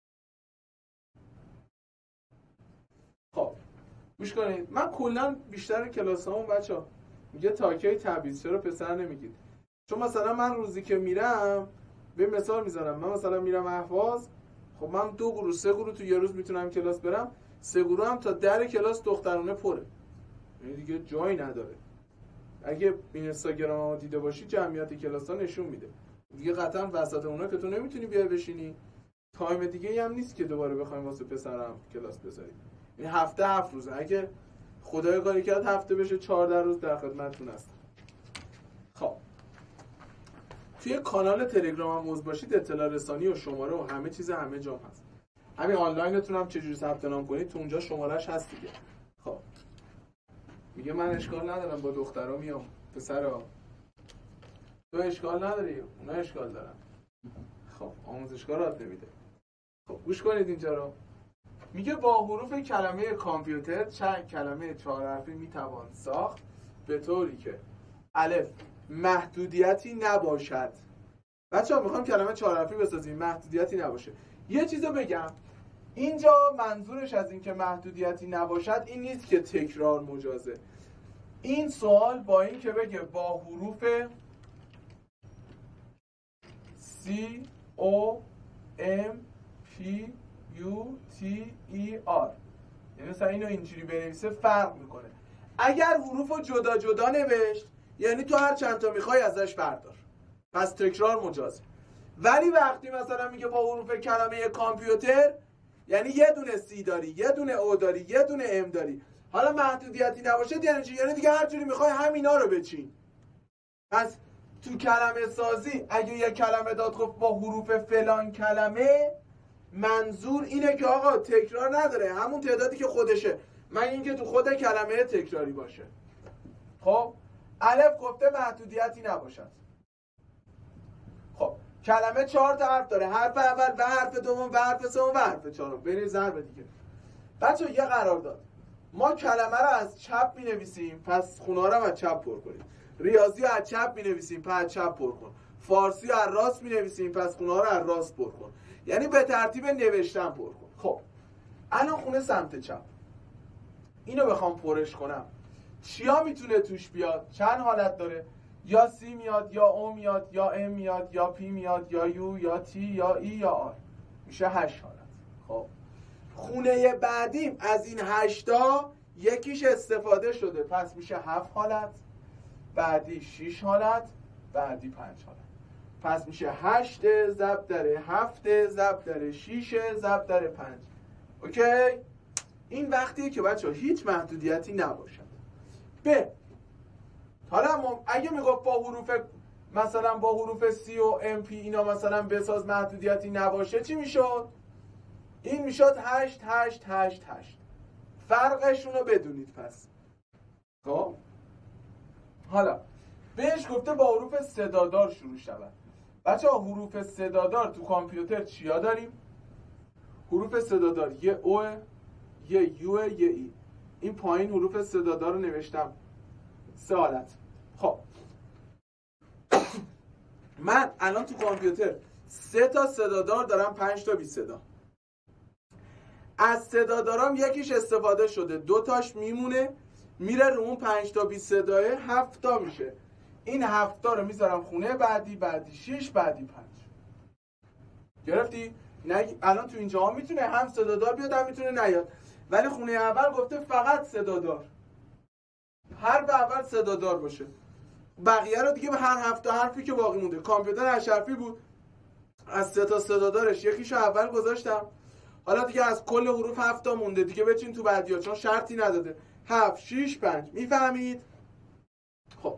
خب گوش کنید، من کلا بیشتر کلاسامون بچه‌ها میگه تاکیای تبعیض چرا پسر نمیگید؟ چون مثلا من روزی که میرم، به مثال میزنم، من مثلا میرم اهواز، خب من دو گروه سه گروه تو یه روز میتونم کلاس برم، سه گروه هم تا در کلاس دخترانه پره، یعنی دیگه جایی نداره. اگه این اینستاگرامو دیده باشی جمعیت کلاس‌ها نشون میده دیگه قطعا وسط اونا که تو نمیتونی بیای بشینی. تایم دیگه ای هم نیست که دوباره بخوایم واسه پسرم کلاس بذاریم. این هفته هفت روزه، اگه خدای کاری کرد هفته بشه چهارده روز در خدمتتون هستم. خب توی کانال تلگرام هم عضو باشید، اطلاع رسانی و شماره و همه چیز همه جام هست. همین آنلاینتون هم چجوری ثبت نام کنید تو اونجا شمارهش هست دیگه. خب میگه من اشکال ندارم با دخترها میام، پسرها تو اشکال نداری، اونا اشکال دارن. خب آموزشگاه رات نمیده. خب گوش کنید اینجا رو. میگه با حروف کلمه کامپیوتر چند کلمه چهار حرفی میتوان ساخت به طوری که الف محدودیتی نباشد. بچه‌ها میخوام کلمه چهار حرفی بسازیم محدودیتی نباشه. یه چیزو بگم، اینجا منظورش از این که محدودیتی نباشد این نیست که تکرار مجازه. این سوال با این که بگه با حروف C O M P U T E R، یعنی مثلا اینو اینجوری بنویسه فرق میکنه. اگر حروفو جدا جدا نوشت یعنی تو هر چند تا میخوای ازش بردار، پس تکرار مجازه. ولی وقتی مثلا میگه با حروف کلمه کامپیوتر یعنی یه دونه سی داری، یه دونه او داری، یه دونه ام داری. حالا محدودیتی نباشه یعنی چی؟ یعنی دیگه هر جوری میخوای همینا رو بچین. پس تو کلمه سازی اگه یه کلمه داد گفت با حروف فلان کلمه، منظور اینه که آقا تکرار نداره، همون تعدادی که خودشه، من اینکه تو خود کلمه تکراری باشه. خب الف گفته محدودیتی نباشد. خب کلمه چهار تا حرف داره، حرف اول و حرف دوم و حرف سوم و حرف چهارم. بریم ضرب دیگه. بچه‌ها یه قرارداد، ما کلمه رو از چپ می‌نویسیم، پس خونه رو از چپ پر کنیم. ریاضی رو از چپ می‌نویسیم، پس از چپ پر کن. فارسی رو از راست می‌نویسیم، پس خونه رو از راست پر کن. یعنی به ترتیب نوشتن پر کن. خب الان خونه سمت چپ، اینو بخوام پرش کنم چیا میتونه توش بیاد؟ چند حالت داره؟ یا سی میاد، یا او میاد، یا ام میاد، یا پی میاد، یا یو، یا تی، یا ای، یا آر. میشه هشت حالت. خب خونه بعدیم از این هشتا یکیش استفاده شده، پس میشه هفت حالت، بعدی شش حالت، بعدی پنج حالت. پس میشه هشت ضرب در هفت ضرب در شش ضرب در پنج. اوکی؟ این وقتیه که بچه ها هیچ محدودیتی نباشد. ب حالا اگه میگفت با حروف مثلا با حروف سی و ام پی اینا مثلا بساز محدودیتی نباشه چی میشد؟ این میشد هشت هشت هشت هشت. فرقشون رو بدونید. پس خب حالا ب بهش گفته با حروف صدادار شروع شود. بچه‌ها حروف صدادار تو کامپیوتر چیا داریم؟ حروف صدادار یه او، یه یو، یه ای. این پایین حروف صدادار رو نوشتم سه حالت. خب من الان تو کامپیوتر سه تا صدادار دارم، پنج تا بی صدا. از صدادارام یکیش استفاده شده، دو تاش میمونه، میره رو اون پنج تا بی صداه، هفت تا میشه. این هفت تا رو میذارم خونه بعدی، بعدی شش، بعدی پنج. گرفتی؟ نگ... الان تو اینجا میتونه هم صدادار بیاد هم میتونه نیاد، ولی خونه اول گفته فقط صدادار، حرف اول صدادار باشه، بقیه رو دیگه به هر هفت تا حرفی که باقی مونده. کامپیوتر هشت حرفی بود، از سه تا صدادارش یکیشو اول گذاشتم، حالا دیگه از کل حروف هفت تا مونده دیگه، بچین تو بعدی‌ها چون شرطی نداده. هفت، شش، پنج. میفهمید؟ خب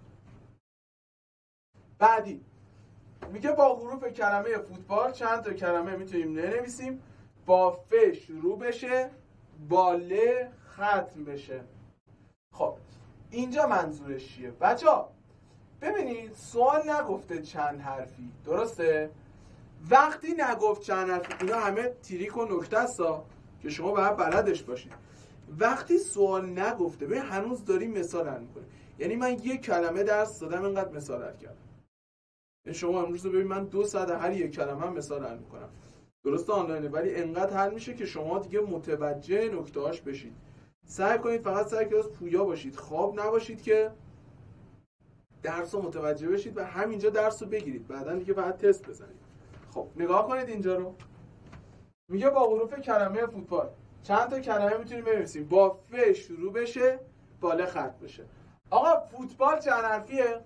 بعدی میگه با حروف کلمه فوتبال چند تا کلمه میتونیم ننویسیم با ف شروع بشه، با ل ختم بشه. خب اینجا منظورش چیه بچه‌ها؟ ببینید سوال نگفته چند حرفی، درسته؟ وقتی نگفت چند حرفی، اینا همه تریک و نکته هستا که شما باید بلدش باشید. وقتی سوال نگفته، ببین هنوز داریم مثال حل می‌کنیم. یعنی من یک کلمه درس دادم اینقدر مثال حل کردم. شما امروز رو ببین من دو ساعت هر یک کلمه هم مثال حل می‌کنم. درسته آنلاینه، ولی انقدر حل میشه که شما دیگه متوجه نکته‌هاش بشید. سعی کنید فقط سعی کنید پویا باشید، خواب نباشید که درس رو متوجه بشید و همینجا درس رو بگیرید، بعدن دیگه فقط تست بزنید. خب نگاه کنید اینجا رو. میگه با حروف کلمه فوتبال چند تا کلمه میتونیم بنویسیم با ف شروع بشه، با ل ختم بشه. آقا فوتبال چند حرفیه؟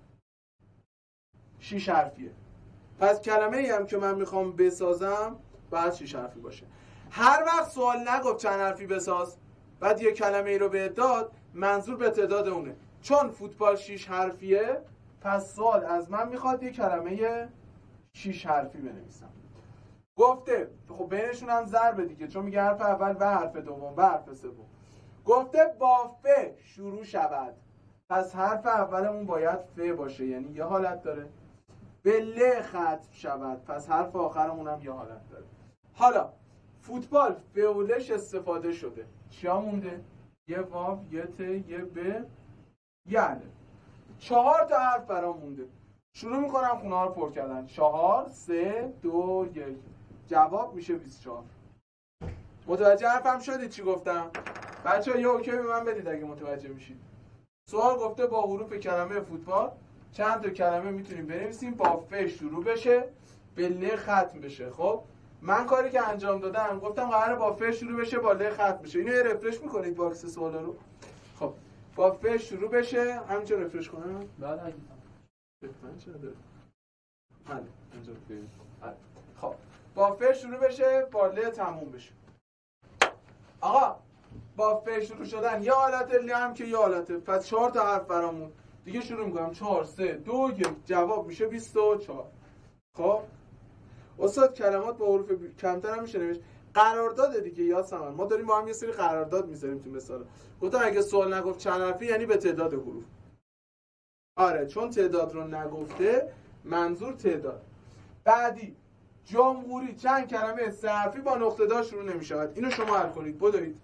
شش حرفیه. پس کلمه ای هم که من میخوام بسازم باید شش حرفی باشه. هر وقت سوال نگفت چند حرفی بساز، بعد یه کلمه ای رو به داد، منظور به تعداد اونه. چون فوتبال شش حرفیه، پس سوال از من میخواد یه کلمه شش حرفی بنویسم. گفته خب بینشون هم ضربه دیگه، چون میگه حرف اول و حرف دوم و حرف سوم. گفته با ف شروع شود، پس حرف اولمون باید ف باشه، یعنی یه حالت داره. به ل ختم شود، پس حرف آخرمون هم یه حالت داره. حالا فوتبال فعولش استفاده شده، چیا مونده؟ یه واو، یه ت، یه ب، یه الف. چهار تا حرف برام مونده. شروع میکنم خونه ها رو پر کردن. چهار، سه، دو، یک. جواب میشه بیست و چهار. متوجه حرفم شدید چی گفتم؟ بچه ها یه اوکی به من بدید اگه متوجه میشید. سوال گفته با حروف کلمه فوتبال چند تا کلمه میتونیم بنویسیم با ف شروع بشه، به ل ختم بشه. خب من کاری که انجام دادم گفتم قراره با ف شروع بشه، با ل ختم بشه. اینو یه رفرش میکنید باکس سوالا رو. خب با ف شروع بشه، همینجا رفرش کنم. بعد اگه من چه داره؟ بله اینجا ببینید. خب با ف شروع بشه، با ل تموم بشه. آقا با ف شروع شدن یه حالت، ل هم که یه حالته، پس چهار تا حرف برامون دیگه. شروع میکنم چهار، سه، دو، یک. جواب میشه بیست و چهار. خب استاد کلمات با حروف ب... کمتر هم میشه نوشت. قرارداد دیگه یاسمن، ما داریم با هم یه سری قرارداد میذاریم تو مثالا. گفتم اگه سوال نگفت چند حرفی یعنی به تعداد حروف. آره چون تعداد رو نگفته، منظور تعداد. بعدی جمهوری چند کلمه سه حرفی با نقطه دار شروع نمیشود. اینو شما حل کنید. بدوید.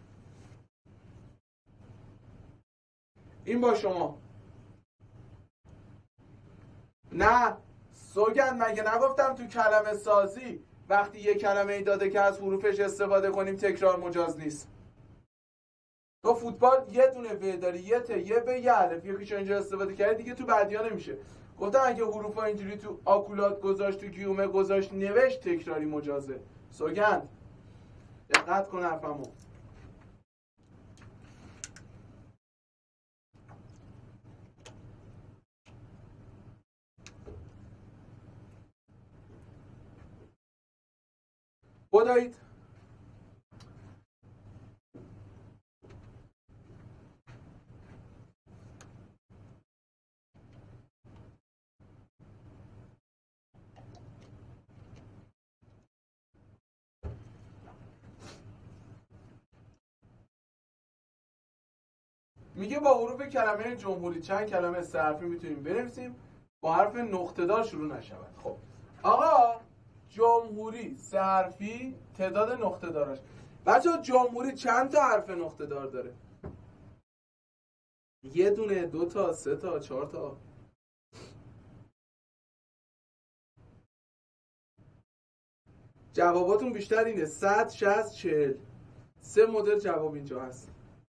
این با شما. نه سوگند مگه نگفتم تو کلمه سازی وقتی یه کلمه ای داده که از حروفش استفاده کنیم تکرار مجاز نیست. تو فوتبال یه دونه و داری، یه ت، یه ب، یه الف، یکیشو اینجا استفاده کردی دیگه تو بعدیا نمیشه. گفتم اگه حروفا اینجوری تو آکولات گذاشت، تو گیومه گذاشت، نوشت، تکراری مجازه. سوگند دقت کن حرفمو. بدایید. میگه با حروف کلمه جمهوری چند کلمه سه حرفی میتونیم بنویسیم با حرف نقطه دار شروع نشود. خب آقا جمهوری سه حرفی تعداد نقطه داراش. بچه‌ها جمهوری چند تا حرف نقطه دار داره؟ یه دونه، دو تا، سه تا، چهار تا. جواباتون بیشتر اینه صد، شصت، چهل. سه مدل جواب اینجا هست.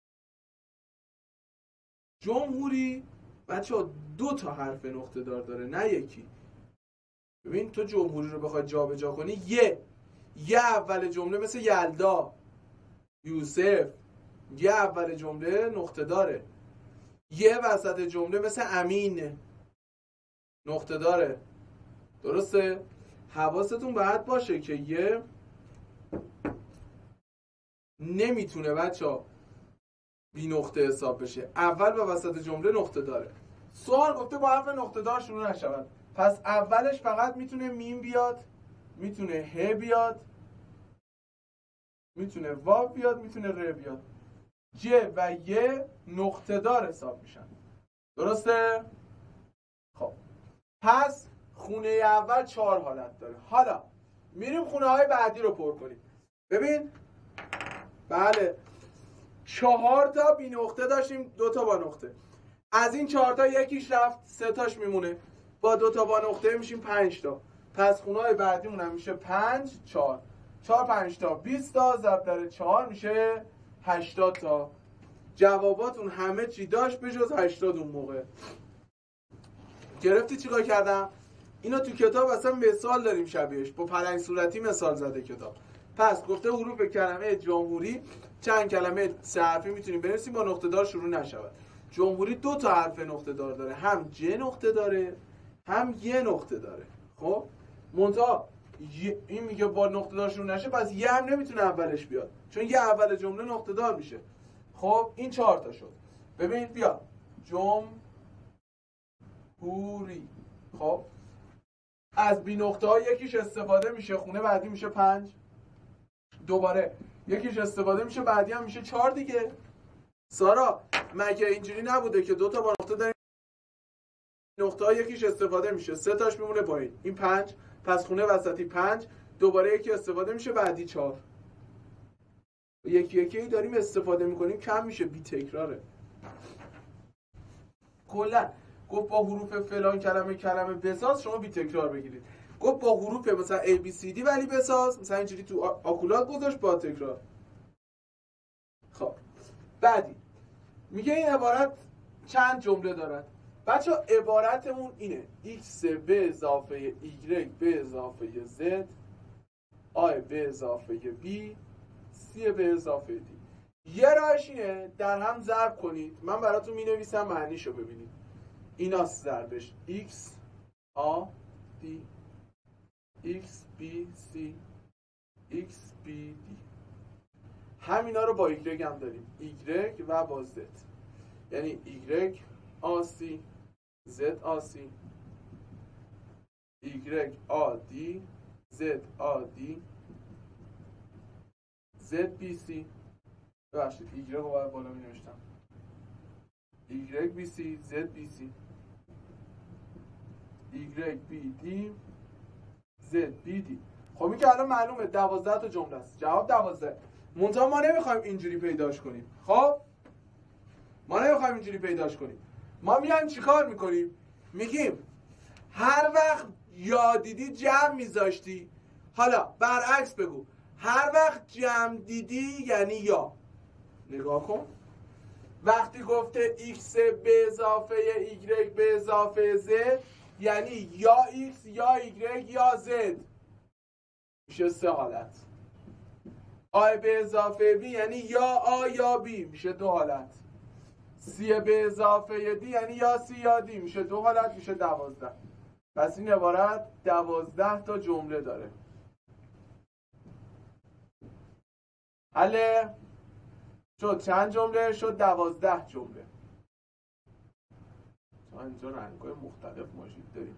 جمهوری بچه‌ها دو تا حرف نقطه دار داره نه یکی. ببین تو جمهوری رو بخوای جابجا کنی یه یه اول جمله مثل یلدا، یوسف، یه اول جمله نقطه داره. یه وسط جمله مثل امین نقطه داره. درسته؟ حواستون باید باشه که یه نمیتونه بچه‌ها بی نقطه حساب بشه. اول و وسط جمله نقطه داره. سوال گفته با حرف نقطه دار شروع نشود. پس اولش فقط میتونه میم بیاد، میتونه ه بیاد، میتونه واو بیاد، میتونه ر بیاد. ج و ی نقطه دار حساب میشن. درسته؟ خب پس خونه اول چهار حالت داره. حالا میریم خونه های بعدی رو پر کنیم. ببین بله چهار تا بی نقطه داشتیم، دو تا با نقطه. از این چهار تا یکیش رفت، سه تاش میمونه. با دو تا با نقطه میشیم پنج تا. پس خونه های بعدیمون هم میشه پنج، چهار. چهار پنج تا بیست تا ضرب در چهار میشه هشتاد تا. جواباتون همه چی داشت به جز هشتاد اون موقع. گرفتی چیکار کردم؟ اینا تو کتاب اصلا مثال داریم شبیهش، با پلنگ صورتی مثال زده کتاب. پس گفته حروف کلمه جمهوری چند کلمه سه حرفی میتونیم بنویسیم با نقطه دار شروع نشود. جمهوری دو تا حرف نقطه دار داره، هم ج نقطه داره هم یه نقطه داره. خب منتها این میگه با نقطه دار شروع نشه، پس یه هم نمیتونه اولش بیاد چون یه اول جمله نقطه دار میشه. خب این چهار تا شد. ببین بیا جمهوری. خب از بی نقطه ها یکیش استفاده میشه، خونه بعدی میشه پنج. دوباره یکیش استفاده میشه، بعدی هم میشه چهار دیگه. سارا مگه اینجوری نبوده که دو تا با نقطه داریم، نقطه ها یکیش استفاده میشه، سه تاش میمونه پایین، این پنج. پس خونه وسطی پنج، دوباره یکی استفاده میشه، بعدی چهار. یکی یکی داریم استفاده میکنیم، کم میشه، بی تکراره. کلا گفت با حروف فلان کلمه کلمه بساز، شما بی تکرار بگیرید. گفت با حروف مثلا A B C D ولی بساز، مثلا اینجوری تو آکولات گذاشت با تکرار. خب بعدی میگه این عبارت چند جمله دارد. بچه عبارتمون اینه x به اضافه y به اضافه z آی به اضافه b سی به اضافه دی. یه راهش اینه در هم ضرب کنید. من براتون می نویسم معنیشو ببینید. ایناست ضربش x a d x b c x b d. همینا رو با y هم داریم، y و با z، یعنی y a c z a c y a d z a d z b c. ببخشید y رو باید بالا می نوشتم y b c z b c y b d z b d. خب این که الان معلومه دوازده تا جمله است. جواب دوازده. منتها ما نمیخوایم اینجوری پیداش کنیم. خب ما نمیخوایم اینجوری پیداش کنیم. ما میایم چیکار میکنیم؟ میگیم هر وقت یا دیدی جمع میذاشتی. حالا برعکس بگو، هر وقت جمع دیدی یعنی یا. نگاه کن، وقتی گفته x به اضافه y به اضافه z یعنی یا x یا y یا z، میشه سه حالت. آ به اضافه b یعنی یا آ یا b، میشه دو حالت. سی به اضافه دی یعنی یا سی یا دی، میشه دو حالت، میشه دوازده. پس این عبارت دوازده تا جمله داره. حله شد چند جمله؟ شد دوازده جمله. ما اینجا رنگ‌های مختلف ماژیک داریم.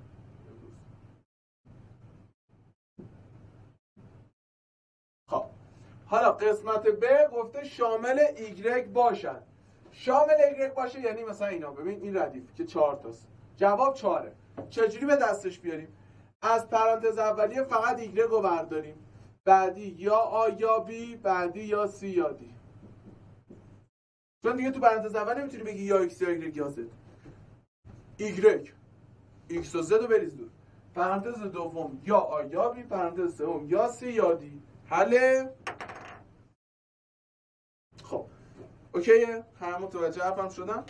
خب حالا قسمت ب گفته شامل ایگرگ باشد. شامل ایگرگ باشه یعنی مثلا اینا. ببین این ردیف که چهار تاست، جواب چهاره. چجوری به دستش بیاریم؟ از پرانتز اولیه فقط ایگرگ رو برداریم، بعدی یا آ یا بی، بعدی یا سی یا دی. چون دیگه تو پرانتز اول نمیتونی بگی یا ایکس یا ایگرگ یا زد. ایگرگ ایکس و زد رو بریز دور. پرانتز دوم یا آ یا بی، پرانتز سوم یا سی یا دی. حل. خب اوکیه؟ همه متوجه حرفم شدن؟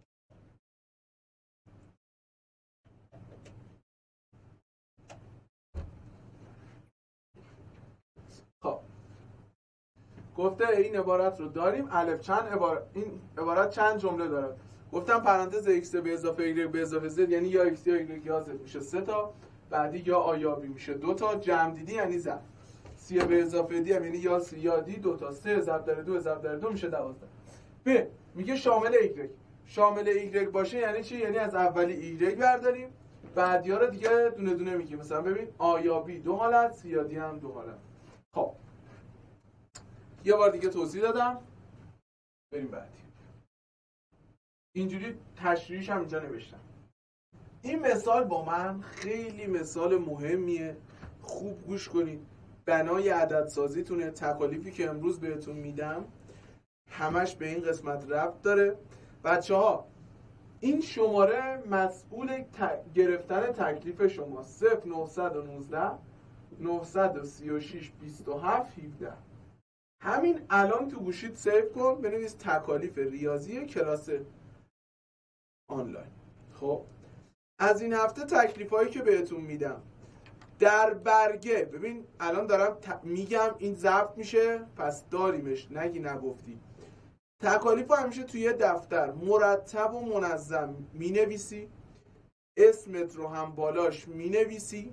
خب گفته این عبارت رو داریم. الف چند عبارت، این عبارت چند جمله داره؟ گفتم پرانتز ایکس به اضافه ایگرگ به اضافه زد یعنی یا ایکس یا ایگرگ یا زد میشه سه تا، بعدی یا آ یا بی میشه دو تا، جمع دیدی یعنی ضرب، سی به اضافه دی هم یعنی یا سی یا دی دو تا، سه ضرب در دو ضرب در دو میشه دوازده. ب میگه شامل ایگرگ. شامل ایگرگ باشه یعنی چی؟ یعنی از اولی ایگرگ برداریم، بعدیا رو دیگه دونه دونه میگیم. مثلا ببین آ یا بی دو حالت، سی یا دی هم دو حالت. خب یه بار دیگه توضیح دادم، بریم بعدی. اینجوری تشریحش هم اینجا نوشتم. این مثال با من خیلی مثال مهمیه، خوب گوش کنید. بنای عدد سازیتونه. تکالیفی که امروز بهتون میدم همش به این قسمت ربط داره. بچه ها این شماره مسئول ت... گرفتن تکلیف شما صفر نهصد و نوزده نهصد و سی و شش بیست و هفت هفده. همین الان تو گوشیت سیو کن، بنویس تکالیف ریاضی کلاس آنلاین. خب از این هفته تکلیف هایی که بهتون میدم در برگه، ببین الان دارم ت... میگم این ضبط میشه پس داریمش، نگی نگفتی. تکالیف همیشه توی دفتر مرتب و منظم مینویسی، اسمت رو هم بالاش مینویسی،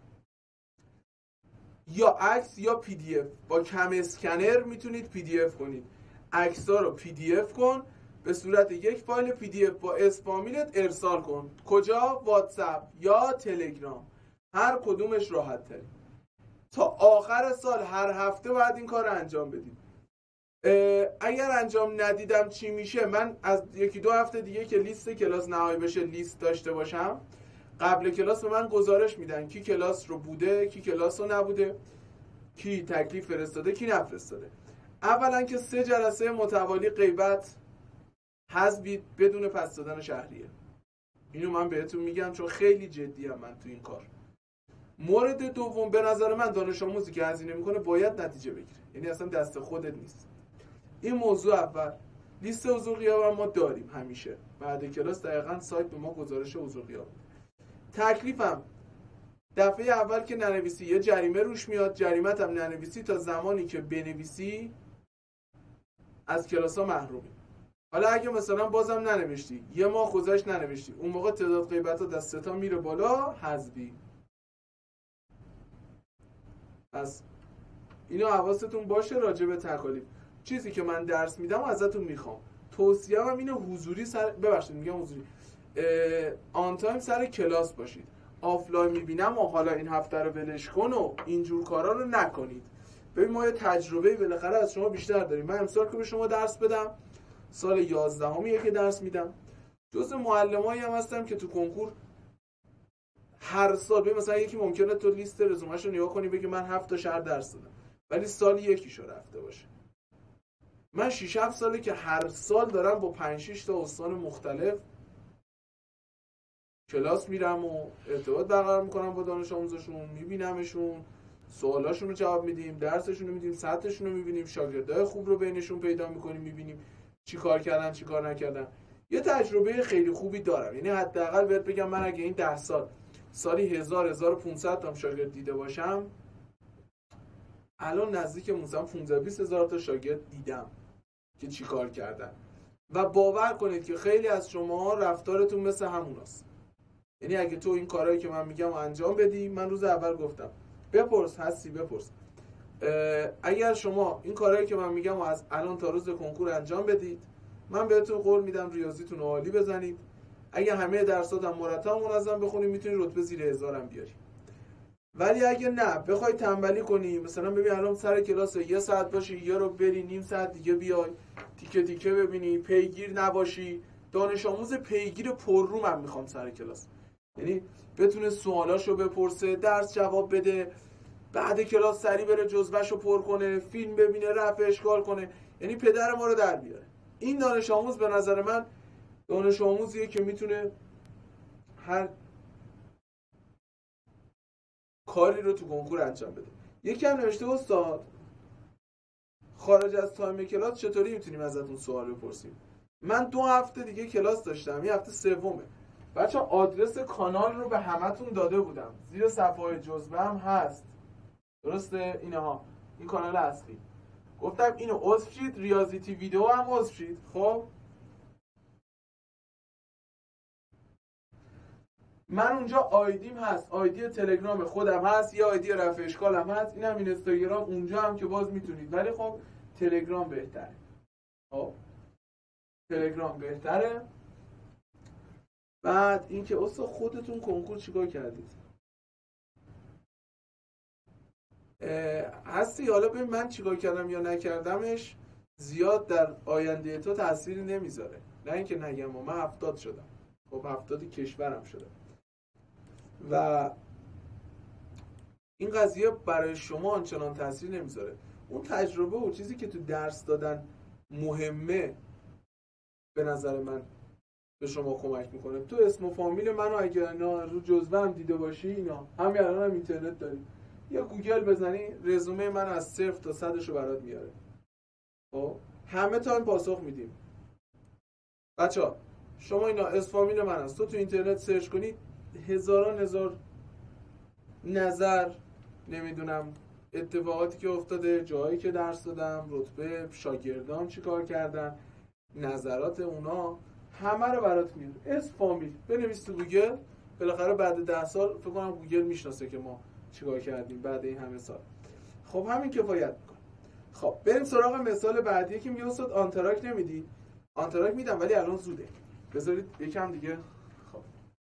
یا عکس یا پی دی اف. با کم اسکنر میتونید پی دی اف کنید. عکس‌ها رو پی دی اف کن به صورت یک فایل پی دی اف با اسپامیلت ارسال کن. کجا؟ واتساپ یا تلگرام، هر کدومش راحت تری. تا آخر سال هر هفته باید این کار رو انجام بدید. اگر انجام ندیدم چی میشه؟ من از یکی دو هفته دیگه که لیست کلاس نهایی بشه لیست داشته باشم، قبل کلاس به من گزارش میدن کی کلاس رو بوده، کی کلاس رو نبوده، کی تکلیف فرستاده، کی نفرستاده. اولا که سه جلسه متوالی غیبت حذف بدون پس دادن شهریه. اینو من بهتون میگم چون خیلی جدی ام من تو این کار. مورد دوم، به نظر من دانش آموزی که هزینه میکنه باید نتیجه بگیره، یعنی اصلا دست خودت نیست. این موضوع اول. لیست حضور غیاب ما داریم همیشه، بعد کلاس دقیقاً سایت به ما گزارش حضور غیاب. تکلیفم دفعه اول که ننویسی یه جریمه روش میاد، جریمت هم ننویسی تا زمانی که بنویسی از کلاس ها محرومی. حالا اگه مثلا بازم ننوشتی، یه ماه گذشت ننوشتی، اون موقع تعداد غیبت ها دست تا میره بالا، حذفی. پس اینو حواستون باشه راجع به تکالیف. چیزی که من درس میدم و ازتون میخوام، توصیه‌ام هم اینه حضوری سر ببخشید میگم حضوری آن تایم سر کلاس باشید. آفلاین میبینم و حالا این هفته رو ولش کن و اینجور کارا رو نکنید. ببین ما یه تجربه بالاخره از شما بیشتر داریم. من امسال که به شما درس بدم، سال یازدهمیه که درس میدم، جزء معلمایی هم هستم که تو کنکور هر سال ببین مثلا یکی ممکنه تو لیست رزومه‌شو نگاه کنی بگی من هفت تا شهر درس دادم، ولی سال یکیشو رفته باشه. من شش هفت ساله که هر سال دارم با پنج شش تا استان مختلف کلاس میرم و ارتباط برقرار میکنم با دانش آموزشون، میبینمشون، سوالاشون رو جواب میدیم، درسشون رو میدیم، سطحشون رو میبینیم، شاگردای خوب رو بینشون پیدا میکنیم، میبینیم چی کار کردن چی کار نکردن. یه تجربه خیلی خوبی دارم، یعنی حداقل بهت بگم من اگه این ده سال سالی هزار هزار و پونصد تا شاگرد دیده باشم، الان نزدیک مثلا پانزده بیست هزار تا شاگرد دیدم که چی کار کردن. و باور کنید که خیلی از شما رفتارتون مثل هموناست. یعنی اگه تو این کارهایی که من میگم انجام بدی، من روز اول گفتم بپرس هستی بپرس، اگر شما این کارهایی که من میگم از الان تا روز کنکور انجام بدید، من بهتون قول میدم ریاضیتون رو عالی بزنید. اگه همه درسات هم مرتب منظم بخونید، میتونید رتبه زیر هزار هم بیارید. ولی اگه نه بخوای تنبلی کنی، مثلا ببین الان سر کلاس یه ساعت باشی، یه رو بری، نیم ساعت دیگه بیای، تیکه تیکه ببینی، پیگیر نباشی. دانش آموز پیگیر پر رو من میخوام سر کلاس، یعنی بتونه سوالاشو بپرسه، درس جواب بده، بعد کلاس سری بره جزوهشو پر کنه، فیلم ببینه، رفع اشکال کنه، یعنی پدر ما رو در بیاره. این دانش آموز به نظر من دانش آموزیه که میتونه هر کاری رو تو کنکور انجام بده. یکی هم نوشته استاد خارج از تایم کلاس چطوری میتونیم ازتون سوال بپرسیم؟ من دو هفته دیگه کلاس داشتم، یه هفته سومه. بچه آدرس کانال رو به همتون داده بودم، زیر صفحه جزوه هم هست، درسته؟ اینها این کانال اصلی، گفتم اینو عضو شید، ریاضیتی ویدیو هم عضو شید. خب من اونجا آیدیم هست، آیدی تلگرام خودم هست، یه آیدی رفع اشکالم هست، اینم این اینستاگرام اونجا هم که باز میتونید، ولی خب تلگرام بهتره. خب تلگرام بهتره. بعد اینکه اصلا خودتون کنکور چیکار کردید هستی، حالا ببین من چیکار کردم یا نکردمش زیاد در آینده تو تأثیری نمیذاره، نه اینکه نگم من هفتاد شدم، خب هفتاد کشورم شدم و این قضیه برای شما آنچنان تأثیر نمیذاره. اون تجربه و چیزی که تو درس دادن مهمه به نظر من به شما کمک میکنه. تو اسم و فامیل منو اگه اینا رو جزوه هم دیده باشی، اینا همین الان هم اینترنت داری، یا گوگل بزنی رزومه من از صفر تا صدش رو برات میاره. خب همه تایم پاسخ میدیم. بچه‌ها شما اینا اسم فامیل من هست، تو تو اینترنت سرچ کنید هزاران هزار نظر، نمیدونم اتفاقاتی که افتاده، جایی که درس دادم، رتبه شاگردام چی کار کردن، نظرات اونا، همه رو برات میاره. اسم فامیل بنویس تو گوگل، بالاخره بعد ده سال فکر کنم گوگل میشناسه که ما چیکار کردیم بعد این همه سال. خب همین کفایت میکنه. خب بریم سراغ مثال بعدی که میگه استاد آنتراک نمیدی. آنتراک میدم ولی الان زوده، بذارید یکم دیگه. خب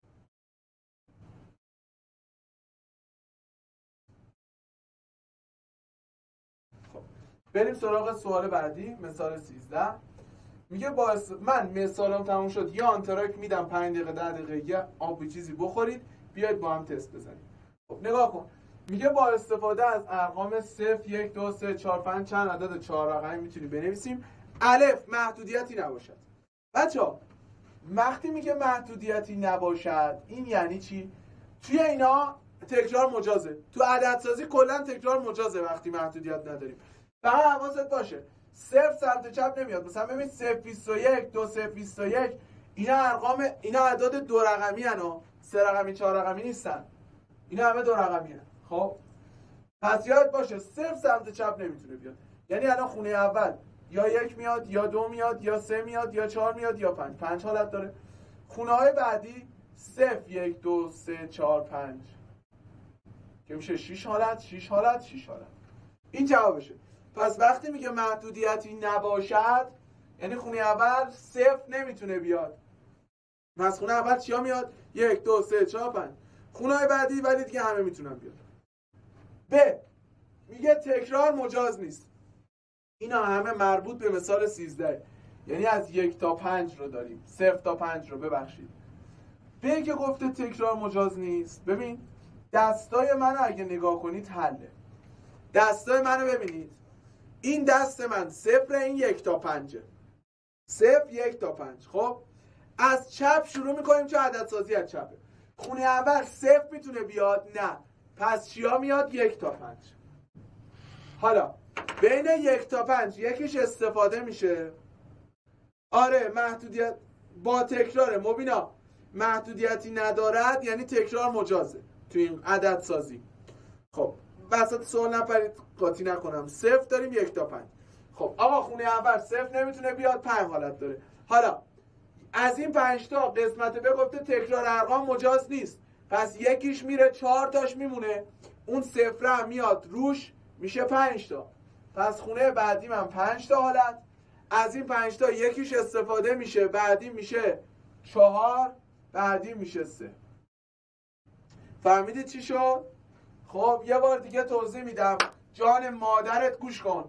خب بریم سراغ سوال بعدی، مثال سیزده. میگه با من مثالم تموم شد، یا آنتراک میدم پنج دقیقه ده دقیقه یا آب چیزی بخورید، بیاید با هم تست بزنیم. خب نگاه کن، میگه با استفاده از ارقام صفر، یک، دو، سه، چهار، پنج چند عدد چهار رقمی میتونیم بنویسیم. الف محدودیتی نباشد. بچه‌ها وقتی میگه محدودیتی نباشد این یعنی چی؟ توی اینا تکرار مجازه، تو عددسازی کلا تکرار مجازه وقتی محدودیت نداریم. فقط حواست باشه صفر سمت چپ نمیاد. مثلا ببین صفر بیست و یک، دو صفر بیست و یک، اینا ارقام، اینا اعداد دو رقمی هن، سه رقمی چهار رقمی نیستن، اینا همه دو رقمی هن. خب پس یاد باشه صفر سمت چپ نمیتونه بیاد. یعنی الان خونه اول یا یک میاد یا دو میاد یا سه میاد یا چهار میاد یا پنج، پنج حالت داره. خونه های بعدی صفر، یک، دو، سه، چهار، پنج که میشه شش حالت، شش حالت، شش حالت. این جوابشه. پس وقتی میگه محدودیتی نباشد یعنی خونه اول صفر نمیتونه بیاد. پس خونه اول چیا میاد؟ یک، دو، سه، چهار، پنج. خونه های بعدی ولی دیگه همه میتونن بیاد. ب میگه تکرار مجاز نیست. اینا همه مربوط به مثال سیزده، یعنی از یک تا پنج رو داریم، صفر تا پنج رو ببخشید. به که گفته تکرار مجاز نیست، ببین دستای منو اگه نگاه کنید حله. دستای منو ببینید، این دست من صفر، این یک تا پنجه، صفر، یک تا پنج. خب از چپ شروع میکنیم چه عدد سازی از چپه. خونه اول صفر میتونه بیاد؟ نه. پس چیا میاد؟ یک تا پنج. حالا بین یک تا پنج یکیش استفاده میشه. آره محدودیت با تکراره مبینا، محدودیتی ندارد یعنی تکرار مجازه تو این عدد سازی. خب وسط سوال نپرید قاطی نکنم، صفر داریم یک تا پنج. خب آقا خونه اول صفر نمیتونه بیاد، پنج حالت داره. حالا از این پنج تا قسمت به گفته تکرار ارقام مجاز نیست، پس یکیش میره، چهار تاش میمونه، اون صفر هم میاد روش، میشه پنج تا. پس خونه بعدی من پنج تا حالت، از این پنج تا یکیش استفاده میشه، بعدی میشه چهار، بعدی میشه سه. فهمیدید چی شد؟ خب یه بار دیگه توضیح میدم، جان مادرت گوش کن.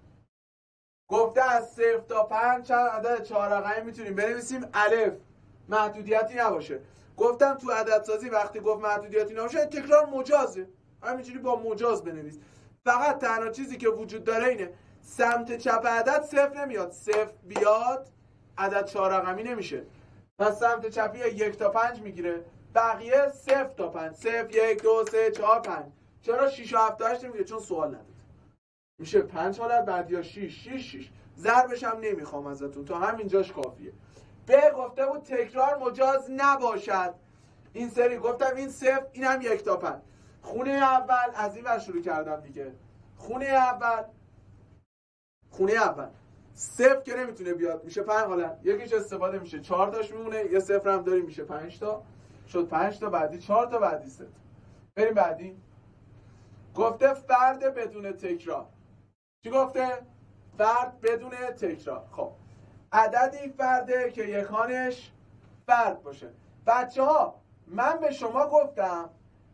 گفته از صفر تا پنج چند عدد چهار رقمی میتونیم بنویسیم الف محدودیتی نباشه. گفتم تو عددسازی وقتی گفت محدودیتی نباشه تکرار مجازه، همینجوری با مجاز بنویس. فقط تنها چیزی که وجود داره اینه سمت چپ عدد صفر نمیاد، صفر بیاد عدد چهار رقمی نمیشه، پس سمت چپی یک تا پنج میگیره، بقیه صفر تا پنج، صفر یک دو سه چهار پنج. چرا شش و هفت و هشت نمیگه؟ چون سوال نداد. میشه پنج حالت بعد یا شش شش شش. ضربش هم نمیخوام ازتون، تا همینجاش کافیه. به گفته بود تکرار مجاز نباشد. این سری گفتم این صفر، این هم یک تا پنج. خونه اول از این ور شروع کردم دیگه. خونه اول خونه اول صفر که نمیتونه بیاد، میشه پنج حالت، یکیش استفاده میشه چهار تاش میمونه، یه صفر هم داریم میشه پنج تا، شد پنج تا، بعدی چهار تا، بعدی سه تا. بریم بعدی. گفته فرد بدون تکرار. چی گفته؟ فرد بدون تکرار. خب عددی فرده که یکانش فرد باشه. بچه ها من به شما گفتم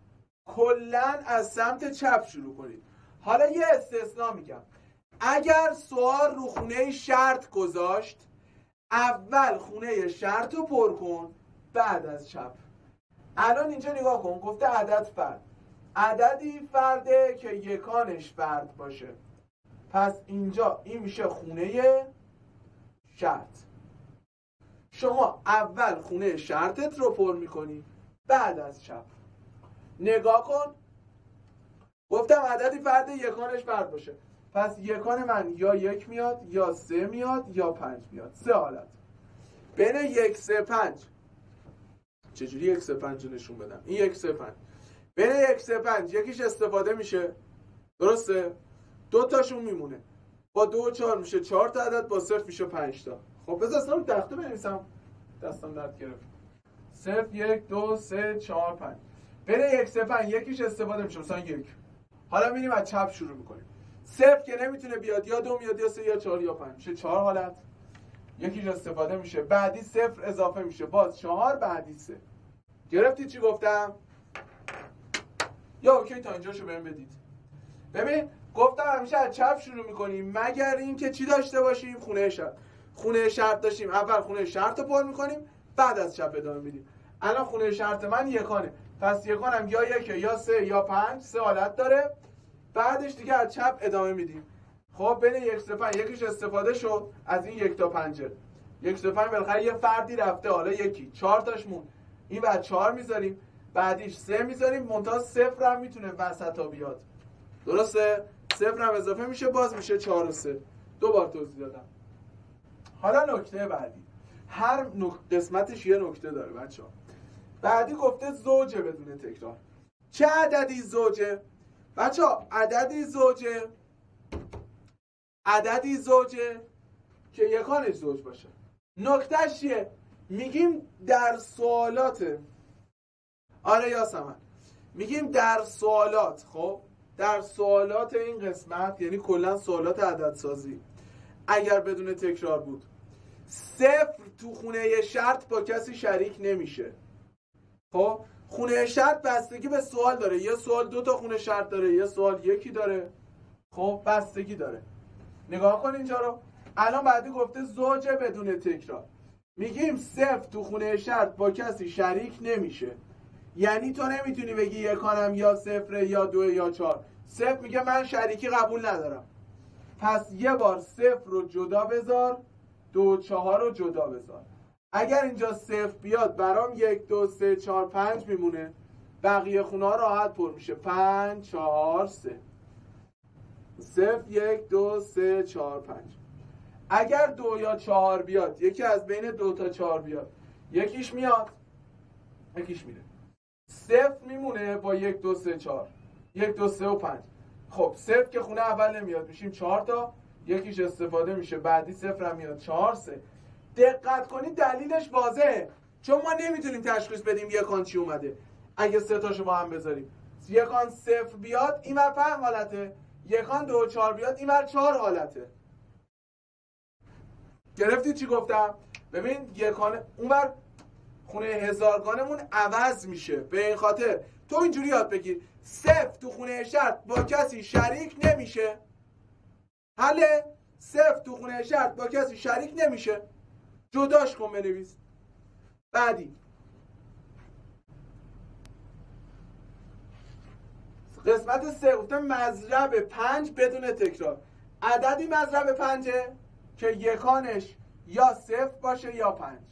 کلن از سمت چپ شروع کنید. حالا یه استثناء میگم، اگر سوال رو خونه شرط گذاشت اول خونه شرط رو پر کن بعد از چپ. الان اینجا نگاه کن، گفته عدد فرد، عددی فرده که یکانش فرد باشه، پس اینجا این میشه خونه شرط. شما اول خونه شرطت رو پر میکنی بعد از چپ. نگاه کن، گفتم عددی فرد یکانش فرد باشه، پس یکان من یا یک میاد یا سه میاد یا پنج میاد. سه حالت. بین یک سه پنج چجوری یک سه پنج رو نشون بدم؟ این یک سه پنج بین یک سه پنج یکیش استفاده میشه، درسته؟ دو تاشون میمونه، با دو و چهار میشه چهار تا عدد، با صفر میشه پنج تا. خب بذار اصلا رو تخته بنویسم، دستم درد گرفت. صفر یک دو سه چهار پنج. بین یک سه پنج یکیش استفاده میشه، مثلا یک. حالا میریم از چپ شروع میکنیم. صفر که نمیتونه بیاد، یا دو میاد یا سه یا چهار یا پنج، میشه چهار حالت. یکیش استفاده میشه، بعدی صفر اضافه میشه، باز چهار، بعدی سه. گرفتید چی گفتم؟ یا اوکی تا اینجاشو بهم بدید. ببین گفتم همیشه از چپ شروع میکنیم مگر اینکه چی داشته باشیم؟ خونه شرط. خونه شرط داشتیم، اول خونه شرط رو پر میکنیم بعد از چپ ادامه میدیم. الان خونه شرط من یکانه، پس یکانم یا یک یا سه یا پنج، سه حالت داره. بعدش دیگه از چپ ادامه میدیم. خب بین یک سه پنج یکیش استفاده شد از این یک تا پنجه. یک سه پنج بالاخره یه فردی رفته، حالا یکی چهار تاش مون، این بعد چهار میذاریم، بعدیش سه میذاریم، منتها صفر هم میتونه وسطا بیاد، درسته؟ صفر هم اضافه میشه، باز میشه چهار و سه. دو بار توضیح دادم. حالا نکته بعدی، هر نک... قسمتش یه نکته داره بچه ها. بعدی گفته زوجه بدون تکرار. چه عددی زوجه؟ بچه ها عددی زوجه عددی زوجه که یکانش زوج باشه. نکتهش چیه؟ میگیم در سوالات، آره یاسمن، میگیم در سوالات، خب در سوالات این قسمت، یعنی کلا سوالات عددسازی، اگر بدون تکرار بود صفر تو خونه شرط با کسی شریک نمیشه. خب خونه شرط بستگی به سوال داره، یه سوال دو تا خونه شرط داره، یه سوال یکی داره، خب بستگی داره. نگاه کن اینجا رو. الان بعدی گفته زوجه بدون تکرار. میگیم صفر تو خونه شرط با کسی شریک نمیشه، یعنی تو نمیتونی بگی یکانم یا صفر یا دو یا چهار. صفر میگه من شریکی قبول ندارم، پس یه بار صفر رو جدا بذار، دو و چهار رو جدا بذار. اگر اینجا صفر بیاد برام یک دو سه چهار پنج میمونه، بقیه خونه ها راحت پر میشه، پنج چهار سه. صفر یک دو سه چهار پنج. اگر دو یا چهار بیاد، یکی از بین دو تا چهار بیاد، یکیش میاد یکیش میره، صفر میمونه با یک دو سه چهار، یک دو سه و پنج. خب صفر که خونه اول نمیاد، میشیم چهار تا، یکیش استفاده میشه، بعدی صفر هم میاد، چهار سه. دقت کنید دلیلش واضحه، چون ما نمیتونیم تشخیص بدیم یکان چی اومده. اگه سه تاشو با هم بذاریم، یکان صفر بیاد این ور پنج حالته، یکان دو و چهار بیاد این ور چهار حالته. گرفتید چی گفتم؟ ببین یکان اونور خونه هزارگانمون عوض میشه، به این خاطر تو اینجوری یاد بگیر صفر تو خونه شرط با کسی شریک نمیشه. حله؟ صفر تو خونه شرط با کسی شریک نمیشه. جداش کن بنویس. بعدی قسمت سه گفتم مضرب پنج بدون تکرار. عددی مضرب پنجه که یکانش یا صفر باشه یا پنج.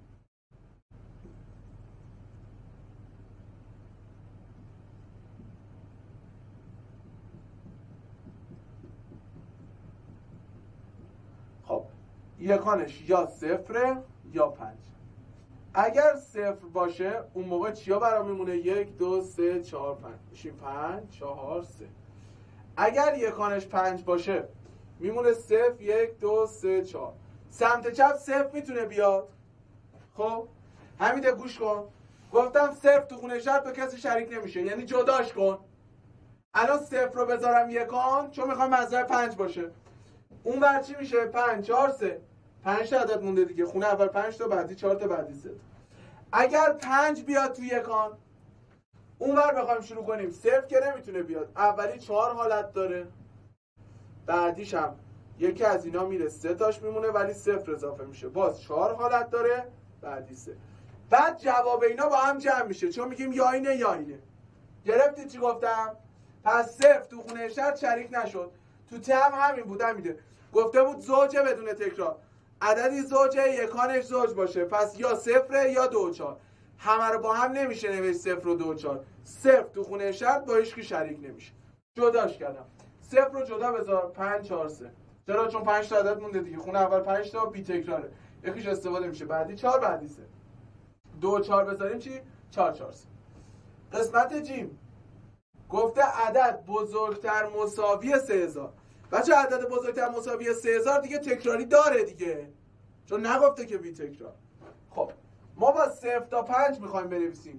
خب یکانش یا صفره یا پنج. اگر صفر باشه اون موقع چیا برام میمونه؟ یک دو سه چهار پنج میشیم پنج چهار سه. اگر یکانش پنج باشه میمونه صفر یک دو سه چهار. سمت چپ صفر میتونه بیاد. خب حمیده گوش کن، گفتم صفر تو خونه شرط به کسی شریک نمیشه، یعنی جداش کن. الان صفر رو بذارم یکان چون میخوام مضرب پنج باشه. اون ور چی میشه؟ پنج چهار سه. پنج تا عدد مونده دیگه، خونه اول پنج تا، بعدی چهار تا، بعدی سه تا. اگر پنج بیاد تو یکان اون ور بخوایم شروع کنیم صفر که نمیتونه بیاد. اولی چهار حالت داره، بعدیش هم یکی از اینا میره سه تاش میمونه ولی صفر اضافه میشه، باز چهار حالت داره، بعدی سه. بعد جواب اینا با هم جمع میشه چون میگیم یا اینه یا اینه. گرفتی چی گفتم؟ پس صفر تو خونه شرط شریک نشد. تو تم همین بود. میده گفته بود زوجه بدون تکرار. عددی زوجه یکانش زوج باشه، پس یا صفره یا دو و چهار. همه رو با هم نمیشه نوشت صفر و دو و چهار. صفر تو خونه شرط با هیچکی شریک نمیشه. جداش کردم. صفر رو جدا بذار پنج چهار سه. چرا؟ چون پنج تا عدد مونده دیگه، خونه اول پنج تا بی تکراره، یکیش استفاده میشه، بعدی چهار بعدی سه. دو و چهار بذاریم چی؟ چهار چهار سه. قسمت جیم گفته عدد بزرگتر مساوی سه هزار. بچه عدد بزرگتر مساوی سه هزار دیگه تکراری داره دیگه، چون نگفته که بی تکرار. خب ما با صفر تا پنج میخوایم بنویسیم.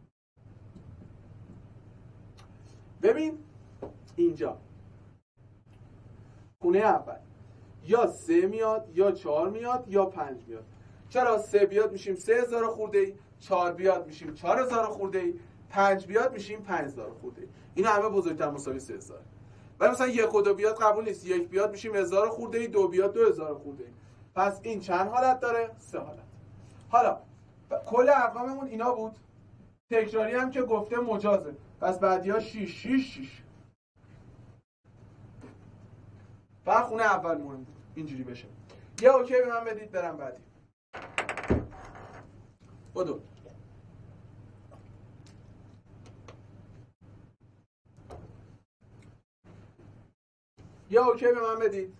ببین اینجا خونه اول یا سه میاد یا چهار میاد یا پنج میاد. چرا؟ سه بیاد میشیم سه هزار خورده ای، چهار بیاد میشیم چهار هزار خورده ای، پنج بیاد میشیم پنج هزار خورده ای. اینا همه بزرگتر مساوی سه هزار. ولی مثلا یک و دو بیاد قبول نیست. یک بیاد میشیم هزار خورده ای، دو بیاد دو هزار خورده ای. پس این چند حالت داره؟ سه حالت. حالا کل ارقاممون اینا بود. تکراری هم که گفته مجازه، پس بعدی‌ها شش شش شش. فقط خونه اول مهم بود اینجوری بشه. یه اوکی به من بدید برم بعدی. بدو. یه اوکی به من بدید.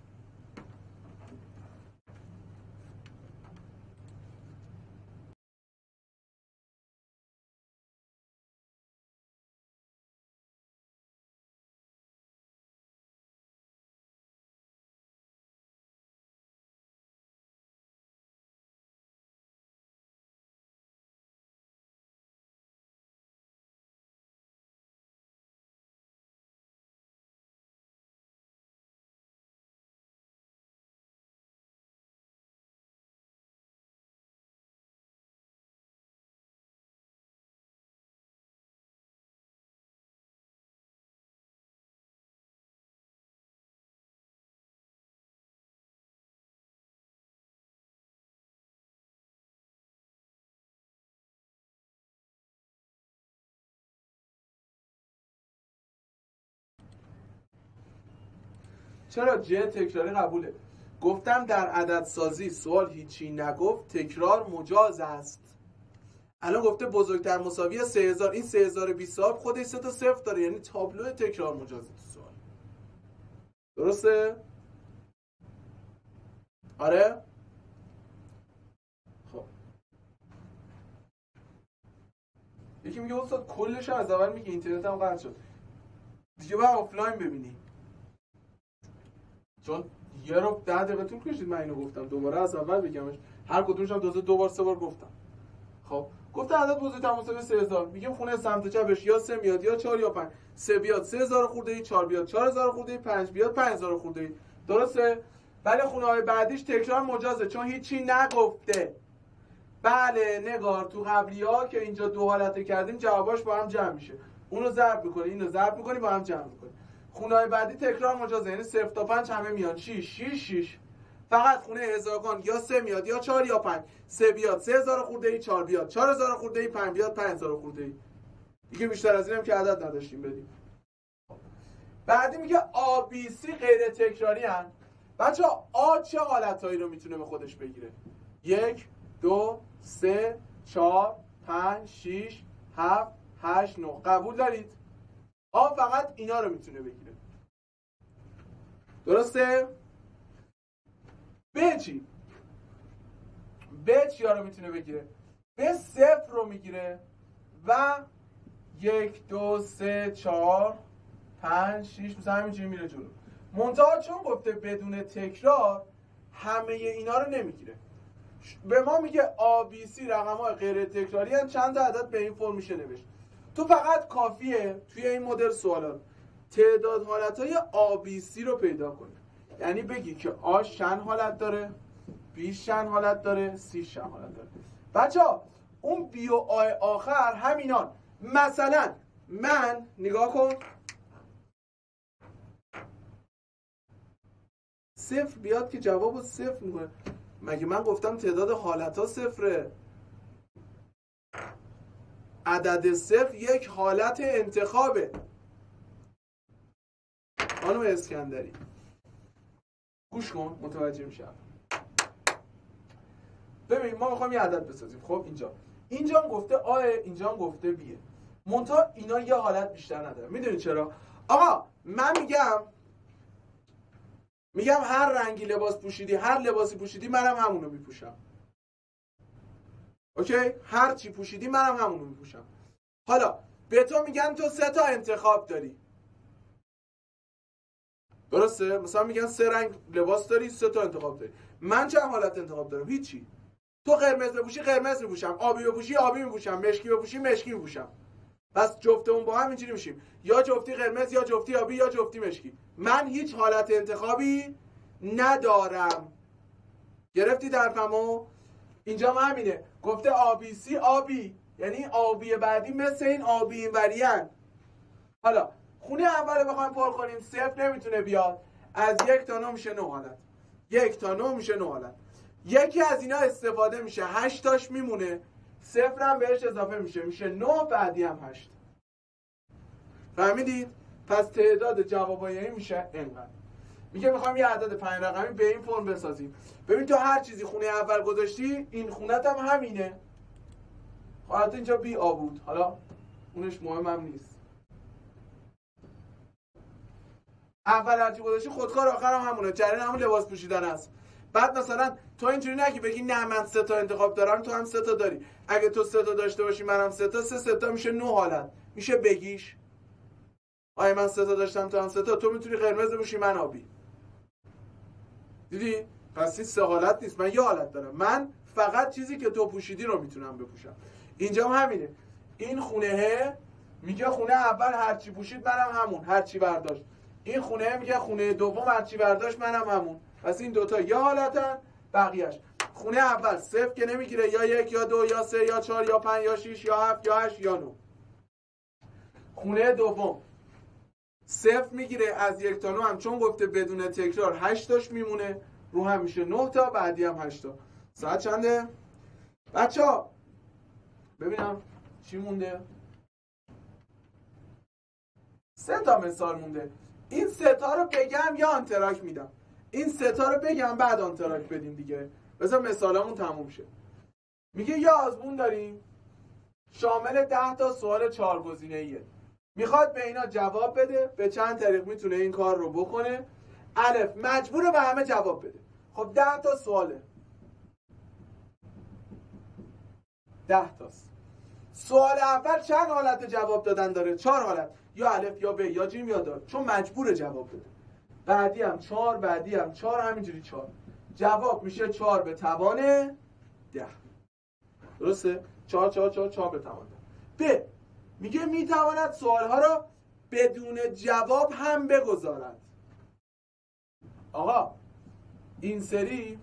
چرا ج تکراری قبوله؟ گفتم در عدد سازی سوال هیچی نگفت، تکرار مجاز است. الان گفته بزرگتر مساوی سه هزار. این سه هزار و بیست صاحب خودش سه تا صفر داره، یعنی تابلو تکرار مجازه تو سوال. درسته؟ آره؟ خب یکی میگه استاد کلش از اول میگه اینترنت هم قطع شد. دیگه باید آفلاین ببینی، چون یه رو ده دقیقه طول کشید من اینو گفتم. دوباره از اول بگمش، هر کدومش هم دوزه دو بار سه بار گفتم. خب گفته عدد بزرگتر مساوی سه هزار. میگیم خونه سمت چپش یا سه میاد یا چهار یا پنج. سه بیاد سه هزار خورده ای، چهار بیاد چهار هزار خورده ای، پنج بیاد پنج هزار خورده ای. درسته؟ ولی خونه های بعدیش تکرار مجازه چون هیچی نگفته. بله نگار تو قبلی ها که اینجا دو حالته کردیم جواباش با هم جمع میشه. اونو ضرب میکنی اینو ضرب میکنی با هم جمع میکنی. خونه های بعدی تکرار مجازه، یعنی صفر تا پنج همه میان شش شش شش. فقط خونه هزارگان یا سه میاد یا چهار یا پنج. سه بیاد سه هزار خورده ای، چهار بیاد چهار هزار خورده ای، پنج بیاد پنج هزار خورده ای. دیگه بیشتر از اینم که عدد نداشتیم بدیم. بعدی میگه آ بی سی غیر تکراری هن. بچه آ چه حالتهایی رو میتونه به خودش بگیره؟ یک، دو، سه، چهار، پنج، شیش، هفت، هشت، نه. قبول دارید؟ آ فقط اینا رو میتونه بگیره. درسته؟ ب چی؟ ب چیا رو میتونه بگیره؟ ب صفر رو میگیره و یک، دو، سه، چهار، پنج، شیش مثلا همینجوری میره جلو. منتها چون گفته بدون تکرار همه اینا رو نمیگیره. به ما میگه آ بی سی رقم‌های غیر تکراری هن، چند تا عدد به این فرم میشه نوشت. تو فقط کافیه توی این مدل سوالات تعداد حالتهای آ بی سی رو پیدا کنی. یعنی بگی که آ شن حالت داره، بی شن حالت داره، سی شن حالت داره. بچه‌ها اون بی و آ آخر همینان. مثلا من نگاه کن صفر بیاد که جوابو صفر میکنه. مگه من گفتم تعداد حالتها صفره؟ عدد صفر یک حالت انتخابه. خانم اسکندری گوش کن متوجه میشم. ببین ما میخوایم یه عدد بسازیم. خب اینجا اینجا هم گفته آ، اینجا هم گفته بیه. منتها اینا یه حالت بیشتر نداره. میدونی چرا؟ آقا من میگم میگم هر رنگی لباس پوشیدی، هر لباسی پوشیدی منم همونو میپوشم. اوکی؟ هر چی پوشیدی منم همونو میپوشم. حالا به تو میگن تو سه تا انتخاب داری. درسته؟ مثلا میگن سه رنگ لباس داری، سه تا انتخاب داری. من چند حالت انتخاب دارم؟ هیچی. تو قرمز بپوشی قرمز میپوشم، آبی بپوشی آبی میپوشم، مشکی بپوشی مشکی میپوشم. پس جفتمون با هم اینجوری میشیم، یا جفتی قرمز یا جفتی آبی یا جفتی مشکی. من هیچ حالت انتخابی ندارم. گرفتی درفمو؟ اینجا هم همینه. گفته آبی سی آبی، یعنی آبی بعدی مثل این آبی این وریان. حالا خونه اول بخوایم پر کنیم صفر نمیتونه بیاد. از یک تا نه میشه نه حالت. یک تا نه میشه نه حالت. یکی از اینا استفاده میشه، هشت تاش میمونه، صفر هم بهش اضافه میشه، میشه نه، بعدی هم هشت. فهمیدید؟ پس تعداد جوابای این میشه اینقدر. میگه میخوام یه عدد پنج رقمی به این فرم بسازیم. ببین تو هر چیزی خونه اول گذاشتی، این خونت هم همینه. حالت اینجا بی آ بود، حالا اونش مهم هم نیست. اول هرچی گذاشتی خودکار، آخر هم همونه، جریان همون لباس پوشیدن است. بعد مثلا تو اینجوری نگی بگی نه من سه تا انتخاب دارم، تو هم سه تا داری. اگه تو سه تا داشته باشی منم سه تا، سه سه تا میشه نه حالت. میشه بگیش آیا من سه تا داشتم تو هم سه تا، تو میتونی قرمز بپوشی من آبی. دیدی؟ پس این سه حالت نیست، من یه حالت دارم. من فقط چیزی که تو پوشیدی رو میتونم بپوشم. اینجا هم همینه. این خونه میگه خونه اول هرچی پوشید منم همون، هرچی برداشت. این خونه میگه خونه دوم هرچی برداشت منم همون. پس این دوتا یا حالتن، بقیهش. خونه اول صفر که نمیگیره، یا یک یا دو یا سه یا چهار یا پنج یا شیش یا هفت یا هشت یا نه. خونه دوم صفر میگیره، از یک تا نه هم چون گفته بدون تکرار هشت تاش میمونه، رو هم میشه نه تا، بعدی هم هشت تا. ساعت چنده؟ بچه ها ببینم چی مونده؟ سه تا مثال مونده. این سه تا رو بگم یا آنتراک میدم؟ این سه تا رو بگم بعد آنتراک بدیم دیگه. بذار مثالمون تموم شه. میگه یه آزمون داریم شامل ده تا سوال چهار گزینه‌ایه. میخواد به اینا جواب بده. به چند طریق میتونه این کار رو بکنه؟ الف مجبوره به همه جواب بده. خب ده تا سواله، ده تاست. سوال اول چند حالت جواب دادن داره؟ چهار حالت، یا الف یا ب یا جیم یا دال، چون مجبوره جواب بده. بعدی هم چهار، بعدی هم چهار، همینجوری چهار. جواب میشه چهار به توان ده. درسته؟ چهار چهار چهار چهار به توان ده. ب میگه میتواند سوالها را بدون جواب هم بگذارد. آقا این سری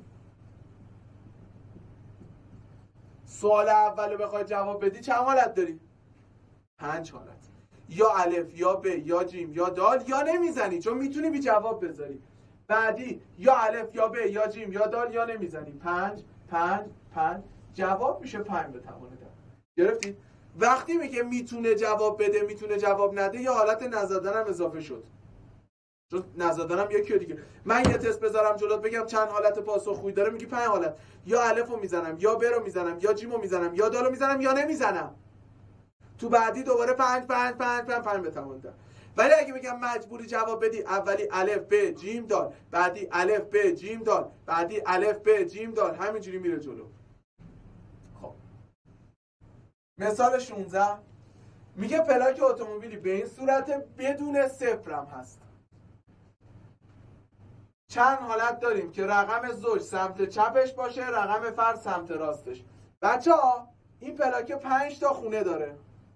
سوال اول رو بخوای جواب بدی چند حالت داری؟ پنج حالت. یا الف یا ب یا جیم یا دال یا نمیزنی چون میتونی بی جواب بذاری. بعدی یا الف یا ب یا جیم یا دال یا نمیزنی. پنج پنج پنج جواب میشه پنج به توان ده. گرفتید؟ وقتی میگه میتونه جواب بده میتونه جواب نده یه حالت نزدن هم اضافه شد. چون نزدن هم یکیه دیگه. من یه تست بذارم جلوت بگم چند حالت پاسخگویی داره میگی پنج حالت. یا الف رو میزنم یا ب رو میزنم یا جیم رو میزنم یا دال رو میزنم یا نمیزنم. تو بعدی دوباره پنج پنج پنج پنج پنج به توان ده. ولی اگه بگم مجبوری جواب بدی اولی الف ب جیم دال بعدی الف ب جیم دال بعدی الف ب جیم دال همینجوری میره جلو. خب مثال شانزده میگه پلاک اتومبیلی به این صورت بدون صفرم هست. چند حالت داریم که رقم زوج سمت چپش باشه رقم فرد سمت راستش. بچه ها این پلاک پنج تا خونه داره.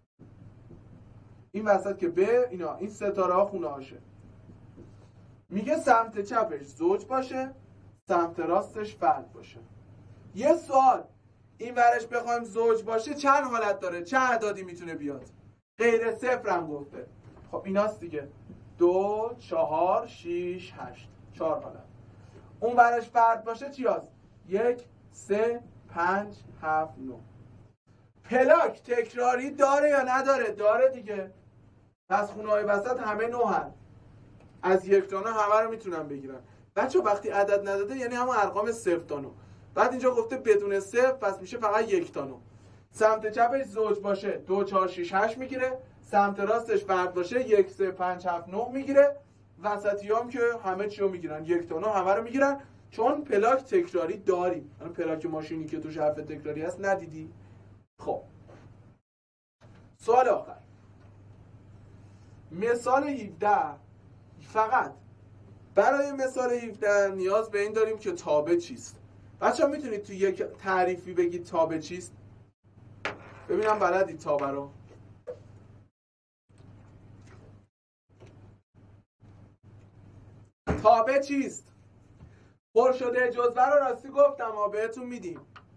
این وسط که به اینا این ستاره ها خونه هاشه. میگه سمت چپش زوج باشه سمت راستش فرد باشه. یه سوال این ورش بخوایم زوج باشه چند حالت داره؟ چه اعدادی میتونه بیاد؟ غیر صفر هم گفته. خب ایناست دیگه دو چهار شیش هشت چهار حالت. اون ورش فرد باشه چی هست؟ یک سه پنج هفت نه. پلاک تکراری داره یا نداره؟ داره دیگه. پس خونه های وسط همه نو هست. از یک تا نه همه رو میتونن بگیرن. بچه وقتی عدد نداده یعنی همون ارقام صفر تا نه. بعد اینجا گفته بدون صفر پس میشه فقط یک تا نه. سمت چپش زوج باشه دو چهار شیش هشت میگیره. سمت راستش فرد باشه یک سه پنج هفت نه میگیره. وسطی هم که همه چی رو میگیرن یک تا نه همه رو میگیرن چون پلاک تکراری داریم. یعنی پلاک ماشینی که توش حرف تکراری هست ندیدی؟ خب سوال آخر مثال هفده. فقط برای مثال هفده نیاز به این داریم که تابع چیست. بچه ها میتونید تو یک تعریفی بگید تابع چیست؟ ببینم بلدید تابع رو. تابع چیست؟ پر شده جزوه رو راستی گفتم ها بهتون میدیم.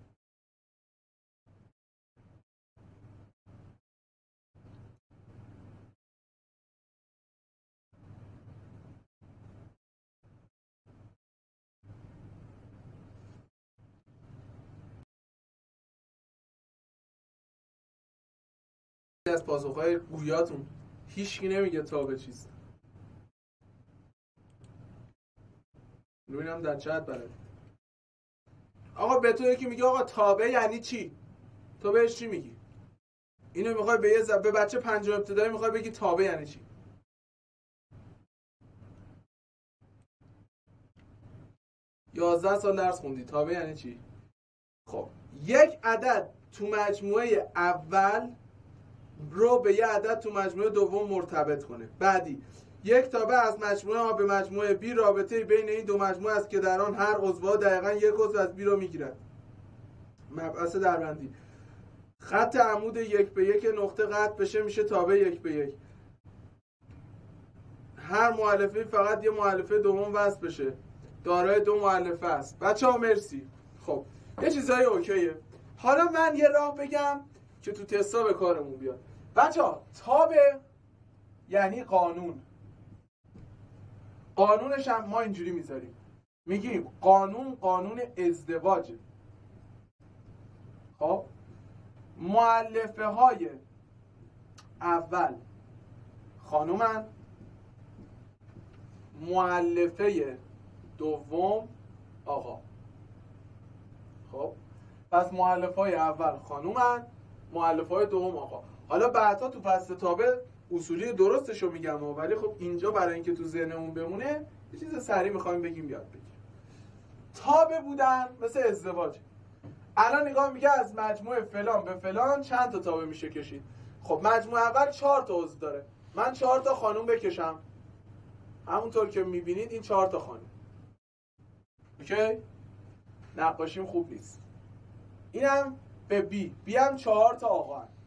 از پاسخهای گویاتون هیچکی نمیگه تابع چیست. ببینم در چت بلد. آقا به تو یکی میگه آقا تابع یعنی چی؟ تو بهش چی میگی؟ اینو میخوای به یه زب... به بچه پنجم ابتدایی میخوای بگی تابع یعنی چی؟ یازده سال درس خوندی تابع یعنی چی؟ خب یک عدد تو مجموعه اول رو به یه عدد تو مجموعه دوم مرتبط کنه. بعدی یک تابع از مجموعه A به مجموعه B رابطه بین این دو مجموعه است که در آن هر عضوها دقیقاً یک عضو از B رو میگیرد. مبحث دربندی. خط عمود یک به یک نقطه قطع بشه میشه تابع یک به یک. هر مؤلفه فقط یه مؤلفه دوم وصل بشه دارای دو مؤلفه است. بچه‌ها مرسی. خب یه چیزای اوکیه. حالا من یه راه بگم که تو تستا به کارمون بیاد. بچه‌ها تابع یعنی قانون. قانونش هم ما اینجوری میذاریم میگیم قانون قانون ازدواجه. خب مؤلفه های اول خانومن، مؤلفه دوم آقا. خب پس مؤلفه های اول خانومن، مؤلفه های دوم آقا. حالا بعدا تو فصل تابع اصولی درستشو میگم ولی خب اینجا برای اینکه تو ذهنمون بمونه یه چیز سریع میخوایم بگیم یاد بگیم. تابع بودن مثل ازدواج. الان نگاه میگه از مجموعه فلان به فلان چند تا تابع میشه کشید. خب مجموعه اول چهار تا عضو داره. من چهار تا خانوم بکشم. همونطور که میبینید این چهار تا خانوم. اوکی؟ نقاشیم خوب نیست. اینم به بی. بی هم چهار تا آقا هم.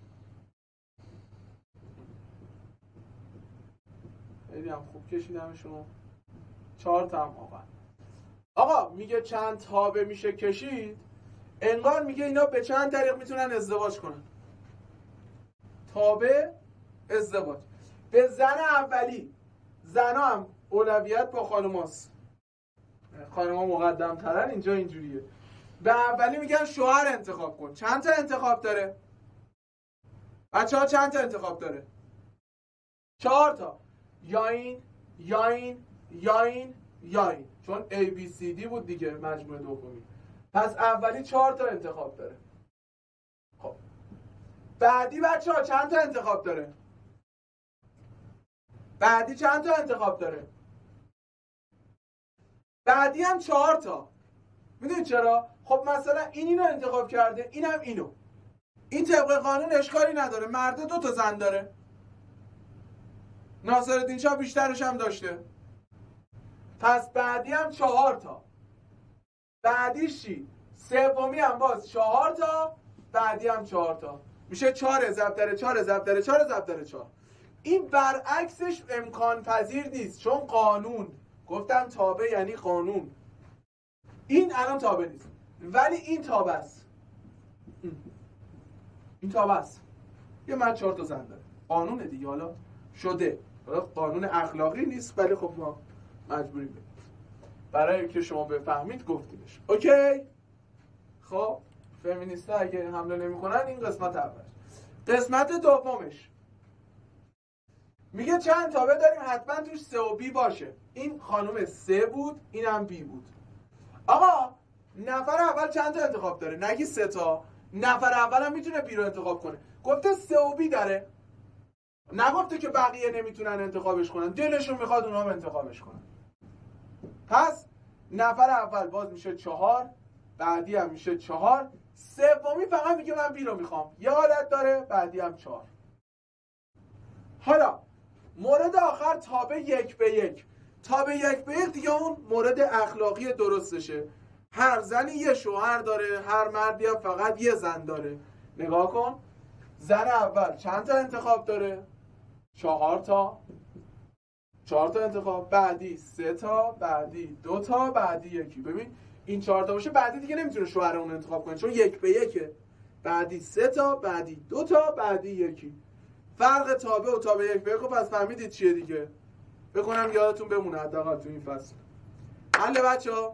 خیلی هم خوب کشیدمشون. چهار تا هم آقا. آقا میگه چند تابع میشه کشید. انگار میگه اینا به چند طریق میتونن ازدواج کنن. تابع ازدواج. به زن اولی. زنا هم اولویت با خانوماست، خانوما مقدم ترن، اینجا اینجوریه. به اولی میگن شوهر انتخاب کن. چند تا انتخاب داره؟ بچه ها چند تا انتخاب داره؟ چهار تا. یا این یا این یا این یا این، چون A B C D بود دیگه مجموعه دومی. پس اولی چهار تا انتخاب داره. خب بعدی بچه ها چند تا انتخاب داره؟ بعدی چند تا انتخاب داره؟ بعدی هم چهار تا. میدونید چرا؟ خب مثلا این اینو انتخاب کرده، اینم اینو. این طبق قانون اشکالی نداره، مرده دو تا زن داره. ناصرالدین شاه بیشترش هم داشته. پس بعدی هم چهار تا. بعدیش چی؟ سومی هم باز چهار تا، بعدی هم چهار تا. میشه چهار ضرب در چهار ضرب در چهار ضرب در چهار. این برعکسش امکان پذیر نیست، چون قانون، گفتم تابع یعنی قانون. این الان تابع نیست، ولی این تابع است. این تابع است. یه مرد چهار تا زن داره، قانونه دیگه. حالا شده، حالا قانون اخلاقی نیست، ولی خب ما مجبوریم بگیم برای اینکه شما بفهمید گفتیمش. اوکی؟ خب فمینیستا اگه حمله نمی‌کنن این قسمت اولش. قسمت دومش میگه چند تابع داریم، حتما توش سه و بی باشه. این خانم سه بود، اینم بی بود. آقا نفر اول چند تا انتخاب داره؟ نگی سه تا. نفر اول هم میتونه بی رو انتخاب کنه. گفته سه و بی داره، نگفته که بقیه نمیتونن انتخابش کنن، دلشون میخواد اونا هم انتخابش کنن. پس نفر اول باز میشه چهار، بعدی هم میشه چهار، سومی فقط میگه من بی رو میخوام، یه حالت داره، بعدی هم چهار. حالا مورد آخر تابع یک به یک. تابع یک به یک دیگه اون مورد اخلاقی درستشه. هر زنی یه شوهر داره، هر مردی هم فقط یه زن داره. نگاه کن، زن اول چند تا انتخاب داره؟ چهار تا. چهار تا انتخاب. بعدی سه تا، بعدی دو تا، بعدی یکی. ببین این چهار تا باشه، بعدی دیگه نمیتونه شوهر اون انتخاب کنه چون یک به یکه. بعدی سه تا، بعدی دو تا، بعدی یکی. فرق تابع و تابع یک به یک رو پس فهمیدید چیه دیگه؟ بکنم یادتون بمونه حداقل تو این فصل. حل بچه‌ها؟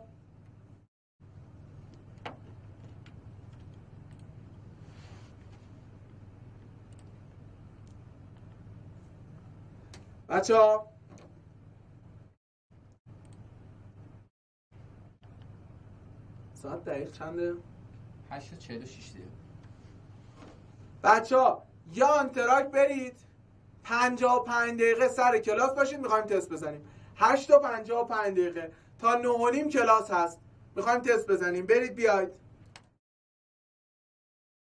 بچه‌ها ساعت دقیق چنده؟ هشت و چهل و شش دقیقه. بچه‌ها یا آنتراک برید، پنجاه و پنج دقیقه سر کلاس باشید، میخوایم تست بزنیم. هشت تا پنجاه و پنج دقیقه تا نه و نیم کلاس هست، میخوایم تست بزنیم. برید بیاید.